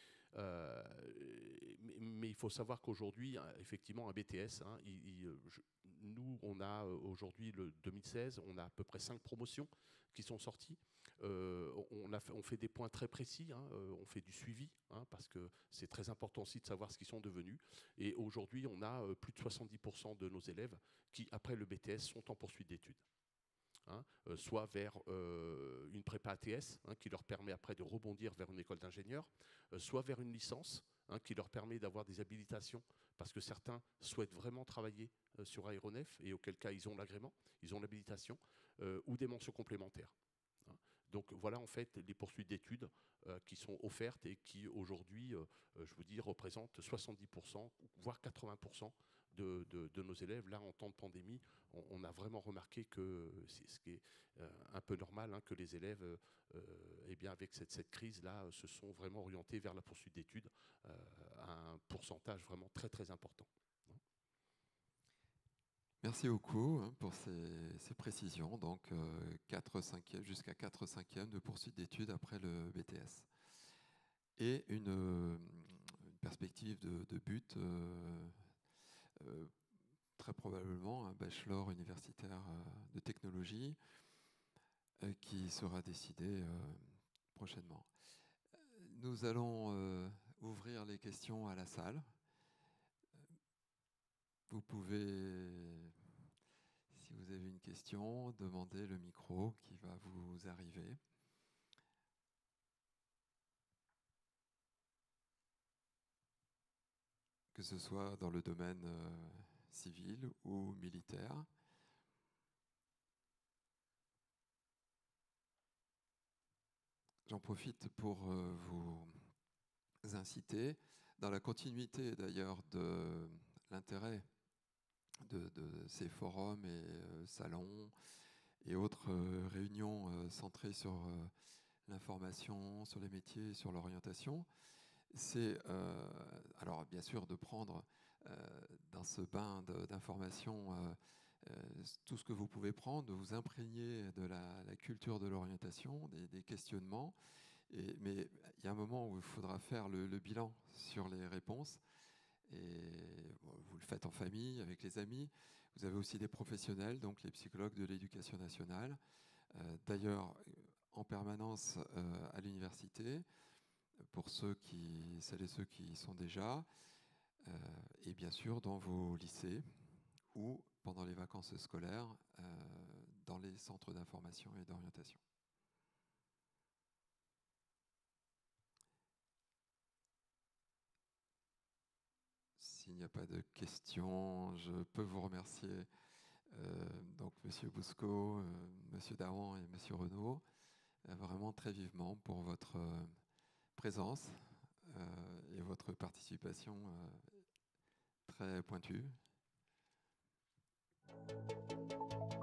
Mais il faut savoir qu'aujourd'hui, effectivement, un BTS, hein, nous, on a aujourd'hui, le 2016, on a à peu près 5 promotions qui sont sorties. On fait des points très précis, hein, on fait du suivi, hein, parce que c'est très important aussi de savoir ce qu'ils sont devenus. Et aujourd'hui, on a plus de 70% de nos élèves qui, après le BTS, sont en poursuite d'études. Hein, soit vers une prépa ATS hein, qui leur permet après de rebondir vers une école d'ingénieur, soit vers une licence hein, qui leur permet d'avoir des habilitations, parce que certains souhaitent vraiment travailler sur aéronef, et auquel cas ils ont l'agrément, ils ont l'habilitation, ou des mentions complémentaires. Hein. Donc voilà en fait les poursuites d'études qui sont offertes et qui aujourd'hui, je vous dis, représentent 70%, voire 80% de nos élèves. Là, en temps de pandémie, on a vraiment remarqué que c'est ce qui est un peu normal, hein, que les élèves, eh bien, avec cette crise-là, se sont vraiment orientés vers la poursuite d'études à un pourcentage vraiment très très important. Merci beaucoup hein, pour ces précisions. Donc, 4/5e, jusqu'à 4/5e de poursuite d'études après le BTS. Et une perspective de but, très probablement un bachelor universitaire de technologie qui sera décidé prochainement. Nous allons ouvrir les questions à la salle. Vous pouvez, si vous avez une question, demander le micro qui va vous arriver. Que ce soit dans le domaine civil ou militaire. J'en profite pour vous inciter, dans la continuité d'ailleurs de l'intérêt de ces forums et salons et autres réunions centrées sur l'information, sur les métiers, sur l'orientation. C'est alors bien sûr de prendre dans ce bain d'informations tout ce que vous pouvez prendre, de vous imprégner de la culture de l'orientation, des questionnements, Mais il y a un moment où il faudra faire le bilan sur les réponses. Et bon, vous le faites en famille, avec les amis. Vous avez aussi des professionnels, donc les psychologues de l'éducation nationale. D'ailleurs, en permanence à l'université, pour celles et ceux qui y sont déjà, et bien sûr dans vos lycées ou pendant les vacances scolaires, dans les centres d'information et d'orientation. S'il n'y a pas de questions, je peux vous remercier, donc Monsieur Bousco, Monsieur Dahan et Monsieur Renaud, vraiment très vivement pour votre présence et votre participation très pointue.